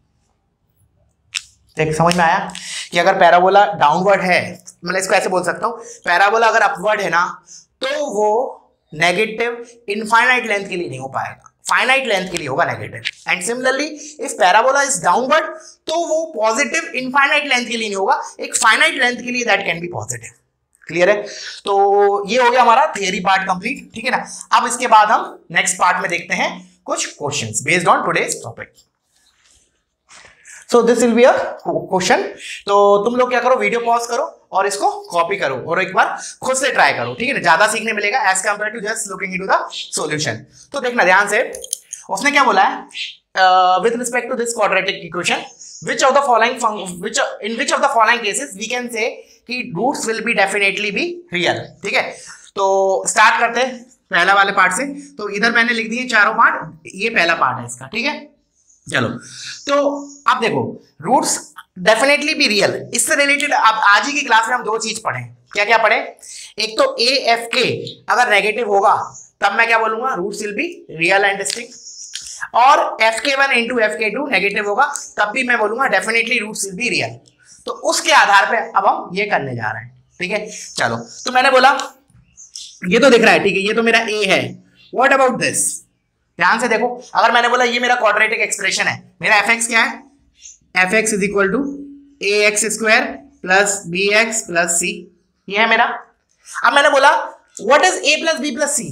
देख समझ में आया कि अगर पैराबोला डाउनवर्ड है, मतलब इसको ऐसे बोल सकता हूं, पैराबोला अगर अपवर्ड है ना तो वो नेगेटिव इनफाइनाइट लेंथ के लिए नहीं हो पाएगा, फाइनाइट लेंथ के लिए होगा negative, and similarly if parabola is downward तो वो पॉजिटिव इनफाइनाइट लेंथ के लिए नहीं होगा, एक फाइनाइट लेंथ के लिए that can be positive. Clear है, तो ये हो गया हमारा थियरी पार्ट कंप्लीट, ठीक है ना। अब इसके बाद हम नेक्स्ट पार्ट में देखते हैं कुछ questions based on today's topic. So this will be a question, तो तुम लोग क्या करो, वीडियो पॉज करो और इसको कॉपी करो और एक बार खुद से ट्राई करो, ठीक है ना, ज्यादा सीखने मिलेगा as compare to just looking into the solution. तो देखना ध्यान से, उसने क्या बोला है, with respect to this quadratic equation, which of the following which in which of the following cases we can say कि roots will be definitely be real. ठीक है, तो स्टार्ट करते हैं पहला वाले पार्ट से। तो इधर मैंने लिख दिए चारों पार्ट, ये पहला पार्ट है इसका। ठीक है, चलो तो अब देखो रूट्स डेफिनेटली बी रियल, इससे रिलेटेड अब आज ही की क्लास में हम दो चीज पढ़े। क्या क्या पढ़े? एक तो ए एफ के अगर नेगेटिव होगा तब मैं क्या बोलूंगा, roots will be real and distinct, और एफ के वन इंटू एफ के टू नेगेटिव होगा तब भी मैं बोलूंगा definitely roots will be real. तो उसके आधार पे अब हम ये करने जा रहे हैं। ठीक है, चलो तो मैंने बोला ये तो दिख रहा है, ठीक है, ये तो मेरा ए है। What about this? ध्यान से देखो, अगर मैंने बोला ये मेरा क्वाड्रेटिक एक्सप्रेशन है, मेरा एफ एक्स क्या है? F x is equal to a x square plus b x plus c, ये है मेरा। अब मैंने बोला what is a plus b plus c,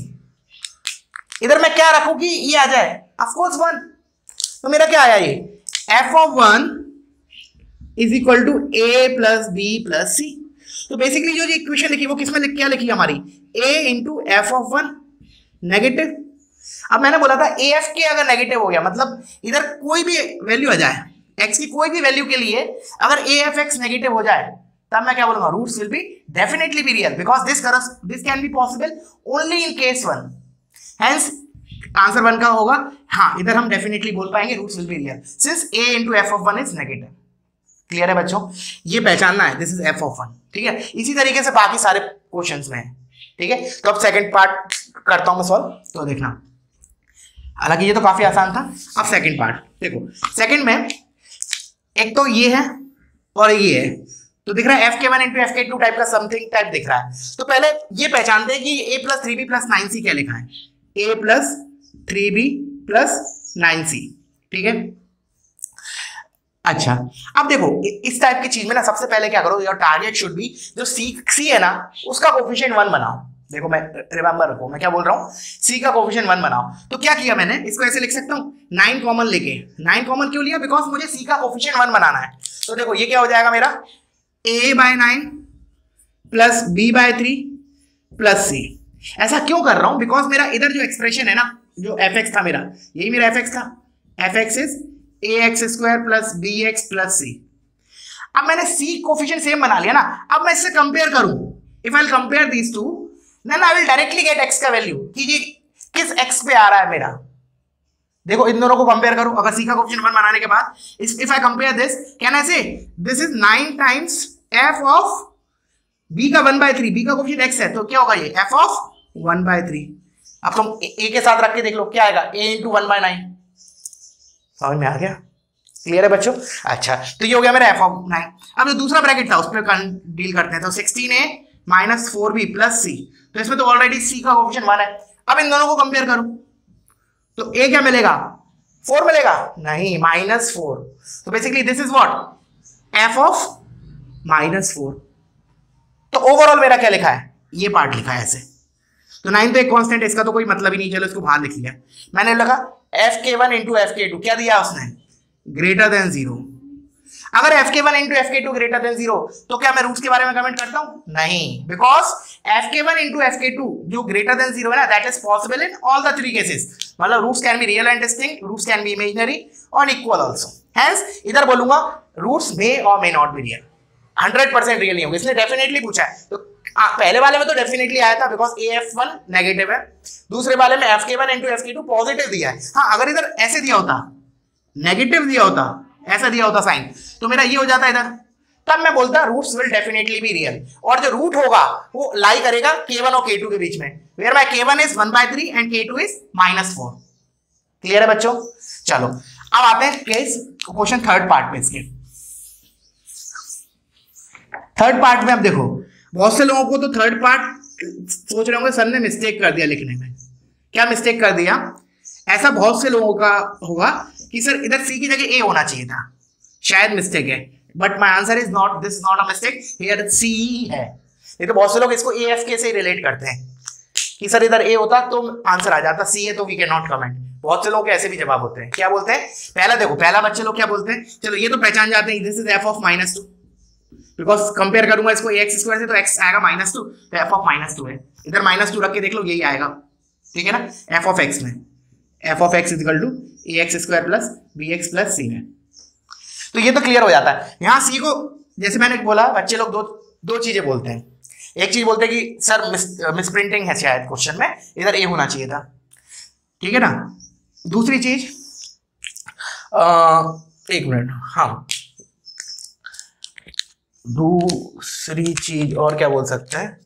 इधर मैं क्या रखूं कि ये आ जाए? Of course one. तो मेरा क्या आया, ये f of one is equal to a plus b plus c. तो बेसिकली जो इक्वेशन लिखी वो किसमें लिख, क्या लिखी हमारी? a into f of one negative. अब मैंने बोला था ए एफ के अगर नेगेटिव हो गया मतलब इधर कोई भी वैल्यू आ जाए, x की कोई भी वैल्यू के लिए अगर ए एफ एक्स नेगेटिव हो जाए तब मैं क्या बोलूंगा, roots will be definitely be real because this this can be possible only in case one. Hence answer one का होगा हाँ, इधर हम डेफिनेटली बोल पाएंगे roots will be real since a into f of one is negative. Clear है बच्चों? ये पहचानना है, this is F of one. ठीक है, इसी तरीके से बाकी सारे क्वेश्चंस में है। ठीक है, तो अब सेकंड पार्ट करता हूं मैं सॉल्व, तो देखना। हालांकि ये तो काफी आसान था। अब सेकंड पार्ट देखो, सेकंड में एक तो ये है और ये है, तो दिख रहा है एफ के वन इंटू एफ के टू टाइप का समथिंग टाइप दिख रहा है। तो पहले ये पहचानते हैं कि a plus three b plus nine c क्या लिखा है, a plus three b plus nine c. ठीक है, अच्छा अब देखो इस टाइप की चीज में ना सबसे पहले क्या करो, योर टारगेट शुड बी जो सी सी है ना उसका कोफिशिएंट वन बनाओ। देखो मैं रिमेंबर रखो मैं क्या बोल रहा हूँ, सी का कोफिशिएंट वन बनाओ। तो क्या किया मैंने, इसको ऐसे लिख सकता हूँ नाइन कॉमन लेके। नाइन कॉमन क्यों लिया? बिकॉज मुझे सी का कोफिशिएंट वन बनाना है। तो देखो ये क्या हो जाएगा मेरा, a by nine plus b by three plus c. ऐसा क्यों कर रहा हूं? बिकॉज मेरा इधर जो एक्सप्रेशन है ना, जो एफ एक्स था मेरा, यही मेरा एफ एक्स था। F x is a x square plus b x plus c. अब मैंने सी कोफिशिएंट सेम बना लिया ना, अब मैं इससे कंपेयर करूं, if I will compare these to then I will directly get x का वैल्यू कि ये किस एक्स पे आ रहा है मेरा। देखो इन दोनों को कंपेयर करो, अगर सी का कोफिशिएंट वन बनाने के बाद if I compare this, can I say this is nine times f of b का वन बाय थ्री, बी का कोफिशिएंट एक्स है तो क्या होगा, ये f of one by three. अब तुम ए के साथ रख के देख लो क्या आएगा, a into one by nine. समझ में आ गया? क्लियर है बच्चों? अच्छा तो ये हो गया मेरा एफ ऑफ नाइन। अब जो दूसरा ब्रैकेट था उस पर डील करते हैं। तो sixteen a minus four b plus c, तो इसमें तो ऑलरेडी सी का कोफिशिएंट वन है। अब इन दोनों को कंपेयर करो तो ए क्या मिलेगा, फोर मिलेगा? नहीं, माइनस फोर। तो basically this is what, f of minus four. तो ओवरऑल मेरा क्या लिखा है, ये पार्ट लिखा है ऐसे। तो नाइन तो एक कांस्टेंट है, इसका तो कोई मतलब ही नहीं, चलो इसको बाहर लिख लिया मैंने। लगा एफ के वन इंटू एफ के टू, क्या दिया उसने, ग्रेटर देन जीरो। अगर एफ के वन इंटू एफ के टू ग्रेटर देन जीरो तो क्या मैं रूट्स के बारे में कमेंट करता हूं? नहीं, बिकॉज एफ के वन इंटू एफ के टू जो ग्रेटर देन जीरो है ना, that is possible in all the three cases. मतलब roots can be real and distinct, roots can be imaginary or equal also. Hence इधर बोलूंगा roots may और may not be real, hundred percent real नहीं होगा। इसने definitely पूछा है, तो आ, पहले वाले में तो डेफिनेटली आया था because a f one negative है, दूसरे वाले में एफ के वन इंटू एफ के टू पॉजिटिव दिया है। हाँ अगर इधर ऐसे दिया होता, नेगेटिव दिया होता, ऐसा दिया होता साइन, तो मेरा ये हो जाता इधर, तब मैं बोलता roots will definitely be real. और जो रूट होगा वो लाई करेगा के वन और के टू के बीच में, where my k one is one by three and के two is minus four. Clear है बच्चों? चलो अब आते हैं केस क्वेश्चन थर्ड पार्ट में। इसके थर्ड पार्ट में अब देखो, बहुत से लोगों को तो थर्ड पार्ट सोच रहे होंगे सर ने मिस्टेक कर दिया लिखने में। क्या मिस्टेक कर दिया? ऐसा बहुत से लोगों का होगा कि सर इधर सी की जगह ए होना चाहिए था, शायद मिस्टेक है, but my answer is not, this not a mistake, here c है। नहीं तो बहुत से लोग इसको ए एफ के से रिलेट करते हैं कि सर इधर ए होता तो आंसर आ जाता, सी है तो वी कैन नॉट कमेंट। बहुत से लोग के ऐसे भी जवाब होते हैं। क्या बोलते हैं? पहला देखो, पहला बच्चे लोग क्या बोलते हैं, चलो ये तो पहचान जाते हैं, this is F of minus two, because compare करूंगा इसको एक्स स्क्वायर से तो एक्स आएगा माइनस टू, तो एफ ऑफ माइनस टू है। इधर माइनस टू रख के देख लो, यही आएगा। ठीक है ना, एफ ऑफ एक्स में f of x equal to a x square plus b x plus c में। तो ये तो क्लियर हो जाता है। यहाँ सी को जैसे मैंने बोला, बच्चे लोग दो दो चीजें बोलते हैं, एक चीज बोलते हैं कि सर मिस मिस प्रिंटिंग है शायद क्वेश्चन में, इधर ए होना चाहिए था, ठीक है ना। दूसरी चीज, एक मिनट, हाँ दूसरी चीज और क्या बोल सकते हैं,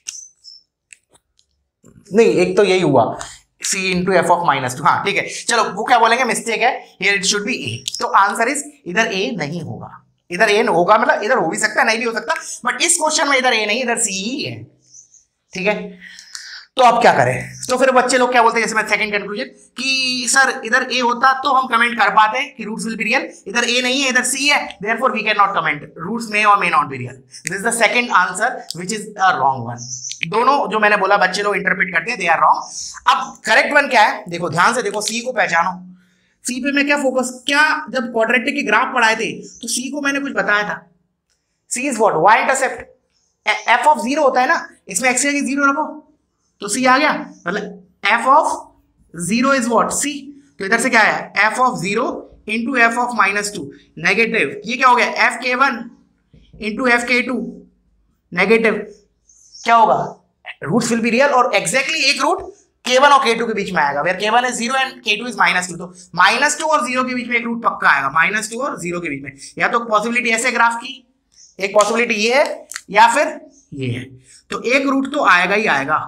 नहीं एक तो यही हुआ c into f of minus two, हाँ ठीक है। चलो वो क्या बोलेंगे, मिस्टेक है, here it should be a, तो आंसर इज इधर ए नहीं होगा, इधर ए होगा मतलब इधर हो भी सकता है नहीं भी हो सकता, बट इस क्वेश्चन में इधर ए नहीं, इधर सी ही है, ठीक है। तो अब क्या करें, तो फिर बच्चे लोग क्या बोलते हैं, जैसे मैं सेकंड कंक्लूजन कि सर इधर ए होता तो हम कमेंट कर पाते कि रूट्स विल बी रियल, इधर ए नहीं है इधर सी है, therefore we can not comment, roots may और may not be real. This is the second answer which is a wrong one. दोनों जो मैंने बोला बच्चे लोग इंटरप्रेट करते हैं, दे आर रॉन्ग। अब करेक्ट वन क्या है, देखो ध्यान से देखो, सी को पहचानो। सी पे मैं क्या फोकस, क्या जब क्वाड्रेटिक के ग्राफ पढ़ाए थे तो सी को मैंने कुछ बताया था, c is what, y intercept, f of zero होता है ना, इसमें एक्स की जीरो रखो तो सी आ गया, मतलब f of zero is what, c. तो इधर से क्या है, f of zero into f of minus two negative, ये क्या हो गया, एफ के वन इंटू एफ के टू नेगेटिव, क्या होगा, रूट्स विल बी रियल, और एग्जैक्टली एक रूट के वन और के टू के बीच में आएगा, where k one is zero and के टू इज माइनस टू, तो माइनस टू और जीरो के बीच में एक रूट पक्का आएगा, माइनस टू और जीरो के बीच में। या तो पॉसिबिलिटी ऐसे ग्राफ की, एक पॉसिबिलिटी ये है या फिर ये है, तो एक रूट तो आएगा ही आएगा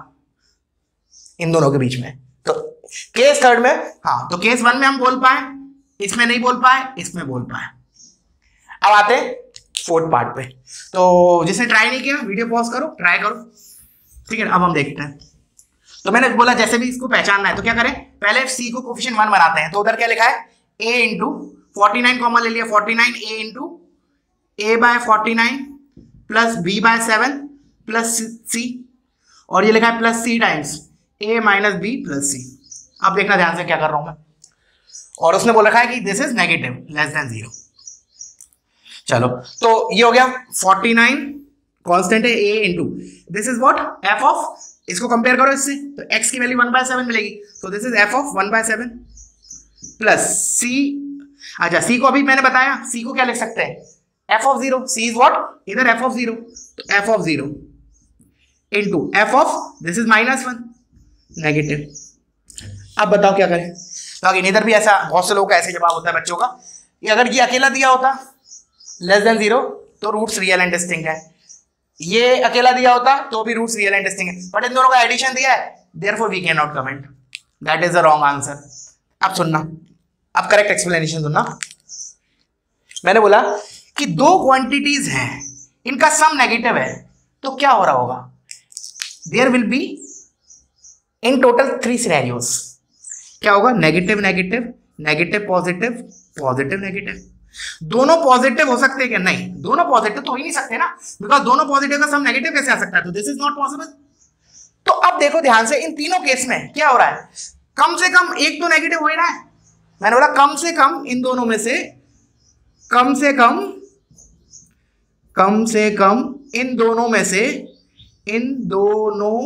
इन दोनों के बीच में। तो केस थर्ड में, हाँ तो केस वन में हम बोल पाए, इसमें नहीं बोल पाए, इसमें बोल पाए। अब आते फोर्थ पार्ट पे, तो जिसने ट्राई नहीं किया वीडियो पॉज करो, ट्राई करो, ठीक है। अब हम देखते हैं, तो मैंने बोला जैसे भी इसको पहचानना है तो क्या करें, पहले सी को कोफिशिएंट वन बनाते हैं, तो उधर क्या लिखा है, a into forty nine common ले लिया, forty nine a into a by forty nine plus b by seven plus c, और ये लिखा है plus c times a minus b plus c. अब देखना ध्यान से क्या कर रहा हूं मैं, और उसने बोल रखा है कि this is negative less than zero. चलो तो ये हो गया, फोर्टी नाइन कांस्टेंट है a into this is what, f of, इसको कंपेयर करो इससे, तो x की वैल्यू वन बाय सेवन मिलेगी, तो this is F of one by seven plus C, अच्छा सी को अभी मैंने बताया, सी को क्या लिख सकते हैं, f of zero, c is what, इधर एफ ऑफ जीरो, तो f of zero into f of this is minus one negative. अब बताओ क्या करें, तो अगेन इधर भी ऐसा, बहुत से लोगों का ऐसे जवाब होता है बच्चों का, कि अगर ये अकेला दिया होता लेस देन जीरो तो रूट्स रियल एंड डिस्टिंक्ट है, ये अकेला दिया होता तो भी रूट्स रियल एंड डिस्टिंक्ट है, बट इन दोनों का एडिशन दिया है, therefore we can not comment, that is the wrong answer. अब सुनना, अब करेक्ट एक्सप्लेनेशन सुनना। मैंने बोला कि दो क्वांटिटीज हैं, इनका सम नेगेटिव है, तो क्या हो रहा होगा, there will be in total three scenarios, क्या होगा, negative negative negative positive positive negative. दोनों पॉजिटिव हो सकते हैं क्या, नहीं, दोनों पॉजिटिव तो हो ही नहीं सकते ना, बिकॉज दोनों पॉजिटिव का सम नेगेटिव कैसे आ सकता है, तो दिस इज नॉट पॉसिबल। तो अब देखो ध्यान से, इन तीनों केस में क्या हो रहा है, कम से कम एक तो नेगेटिव हो ही रहा है, मैंने बोला कम से कम इन दोनों में से, कम से कम कम से कम इन दोनों में से, इन दोनों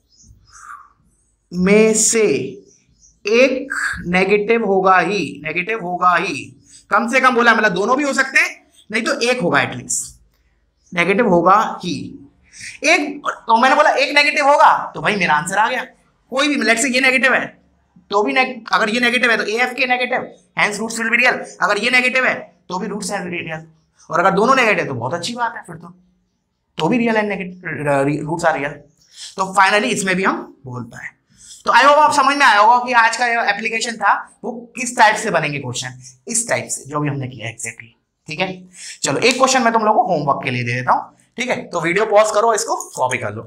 में से एक नेगेटिव होगा ही, नेगेटिव होगा ही, कम से कम बोला, मतलब दोनों भी हो सकते हैं, नहीं तो एक होगा एटलीस्ट, नेगेटिव होगा ही एक। तो मैंने बोला एक नेगेटिव होगा, तो भाई मेरा आंसर आ गया, कोई भी, लेट्स से ये नेगेटिव है तो भी, अगर ये नेगेटिव है तो a f k negative, hence roots will be real, अगर ये नेगेटिव है तो भी रूट्स आर रियल, और अगर दोनों नेगेटिव तो बहुत अच्छी बात है, फिर तो तो भी real and negative roots are real. तो फाइनली इसमें भी हम बोल पाए। तो आई होप आप समझ में आया होगा कि आज का एप्लीकेशन था वो किस टाइप से बनेंगे क्वेश्चन, इस टाइप से जो भी हमने किया एग्जैक्टली, ठीक है। चलो एक क्वेश्चन मैं तुम लोगों को होमवर्क के लिए दे देता हूं, ठीक है, तो वीडियो पॉज करो, इसको कॉपी कर लो,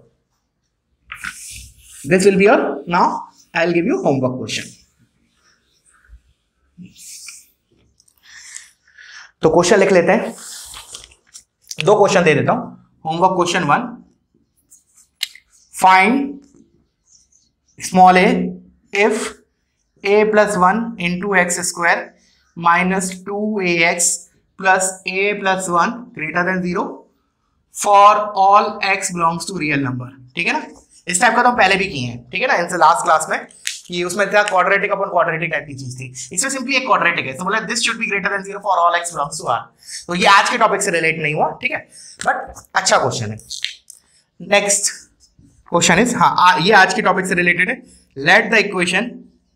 this will be your, now I will give you homework question. तो क्वेश्चन लिख लेते हैं, दो क्वेश्चन दे देता हूं। Homework question one, find small a if a plus one into x square minus two a x plus a plus one greater than zero for all x belongs to real number, ठीक है ना। इस type का तो हम पहले भी किए हैं, ठीक है ना, इनसे लास्ट क्लास में कि उसमें था क्वाड्रेटिक अपन क्वाड्रेटिक टाइप की चीज थी, इसमें सिंपली एक क्वाड्रेटिक है, तो बोला this should be greater than zero for all x belongs to R. तो ये आज के टॉपिक से रिलेट नहीं हुआ, ठीक है, बट अच्छा क्वेश्चन है। नेक्स्ट क्वेश्चन इज, हाँ ये आज के टॉपिक से रिलेटेड है। Let the equation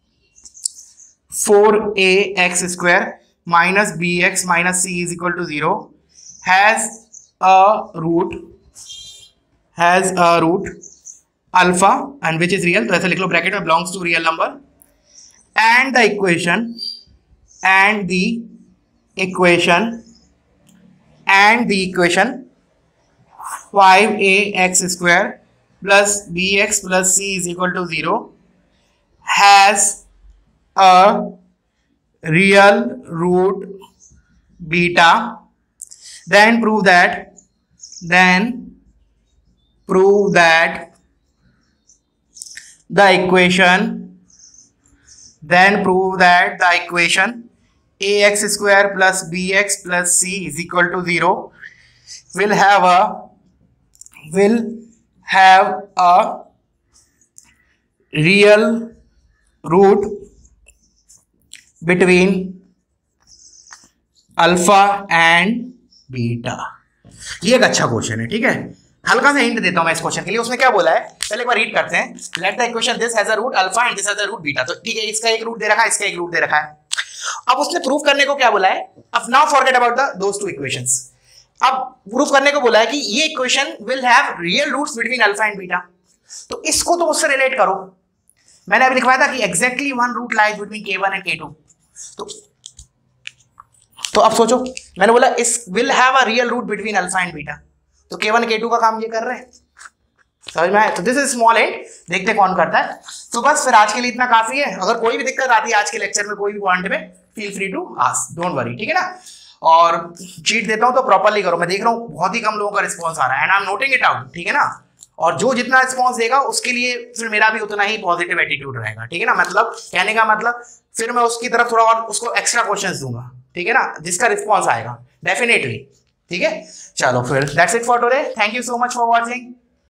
four a x square minus b x minus c is equal to zero has a root has a root alpha and which is real, तो ऐसे लिख लो ब्रैकेट में, belongs to real number, and the equation and the equation and the equation five a x square plus b x plus c is equal to zero has a real root beta, then prove that then prove that the equation then prove that the equation ax square plus bx plus c is equal to zero will have a will have a real root between alpha and beta. ये एक अच्छा question है, ठीक है, हल्का सा hint देता हूं मैं इस क्वेश्चन के लिए। उसने क्या बोला है, पहले एक बार रीड करते हैं। Let the equation this has a root alpha and this has a root beta, तो ठीक है, इसका एक रूट दे रखा है, इसका एक रूट दे रखा है। अब उसने प्रूफ करने को क्या बोला है, अब now forget about the those two equations, अब प्रूफ करने को बोला है कि ये equation will have real roots between alpha and beta, तो इसको तो उससे रिलेट करो। मैंने अभी लिखवाया था कि exactly one root lies between k one and के टू, तो तो अब सोचो, मैंने बोला इस will have a real root between alpha and beta, तो के वन के टू का काम ये कर रहे हैं, समझ में आया? तो दिस इज स्मॉल एंड, देखते कौन करता है। तो बस फिर आज के लिए इतना काफी है। अगर कोई भी दिक्कत आती है आज के लेक्चर में कोई भी पॉइंट में, feel free to ask, don't worry, ठीक है ना। और चीट देता हूं तो प्रॉपरली करो, मैं देख रहा हूँ बहुत ही कम लोगों का रिस्पॉन्स आ रहा है and I am noting it out, ठीक है ना। और जो जितना रिस्पॉन्स देगा उसके लिए फिर मेरा भी उतना ही पॉजिटिव एटीट्यूड रहेगा, ठीक है ना। मतलब कहने का मतलब फिर मैं उसकी तरफ थोड़ा और उसको एक्स्ट्रा क्वेश्चंस दूंगा, ठीक है ना, जिसका रिस्पॉन्स आएगा डेफिनेटली, ठीक है। चलो फिर that's it for today, thank you so much for watching.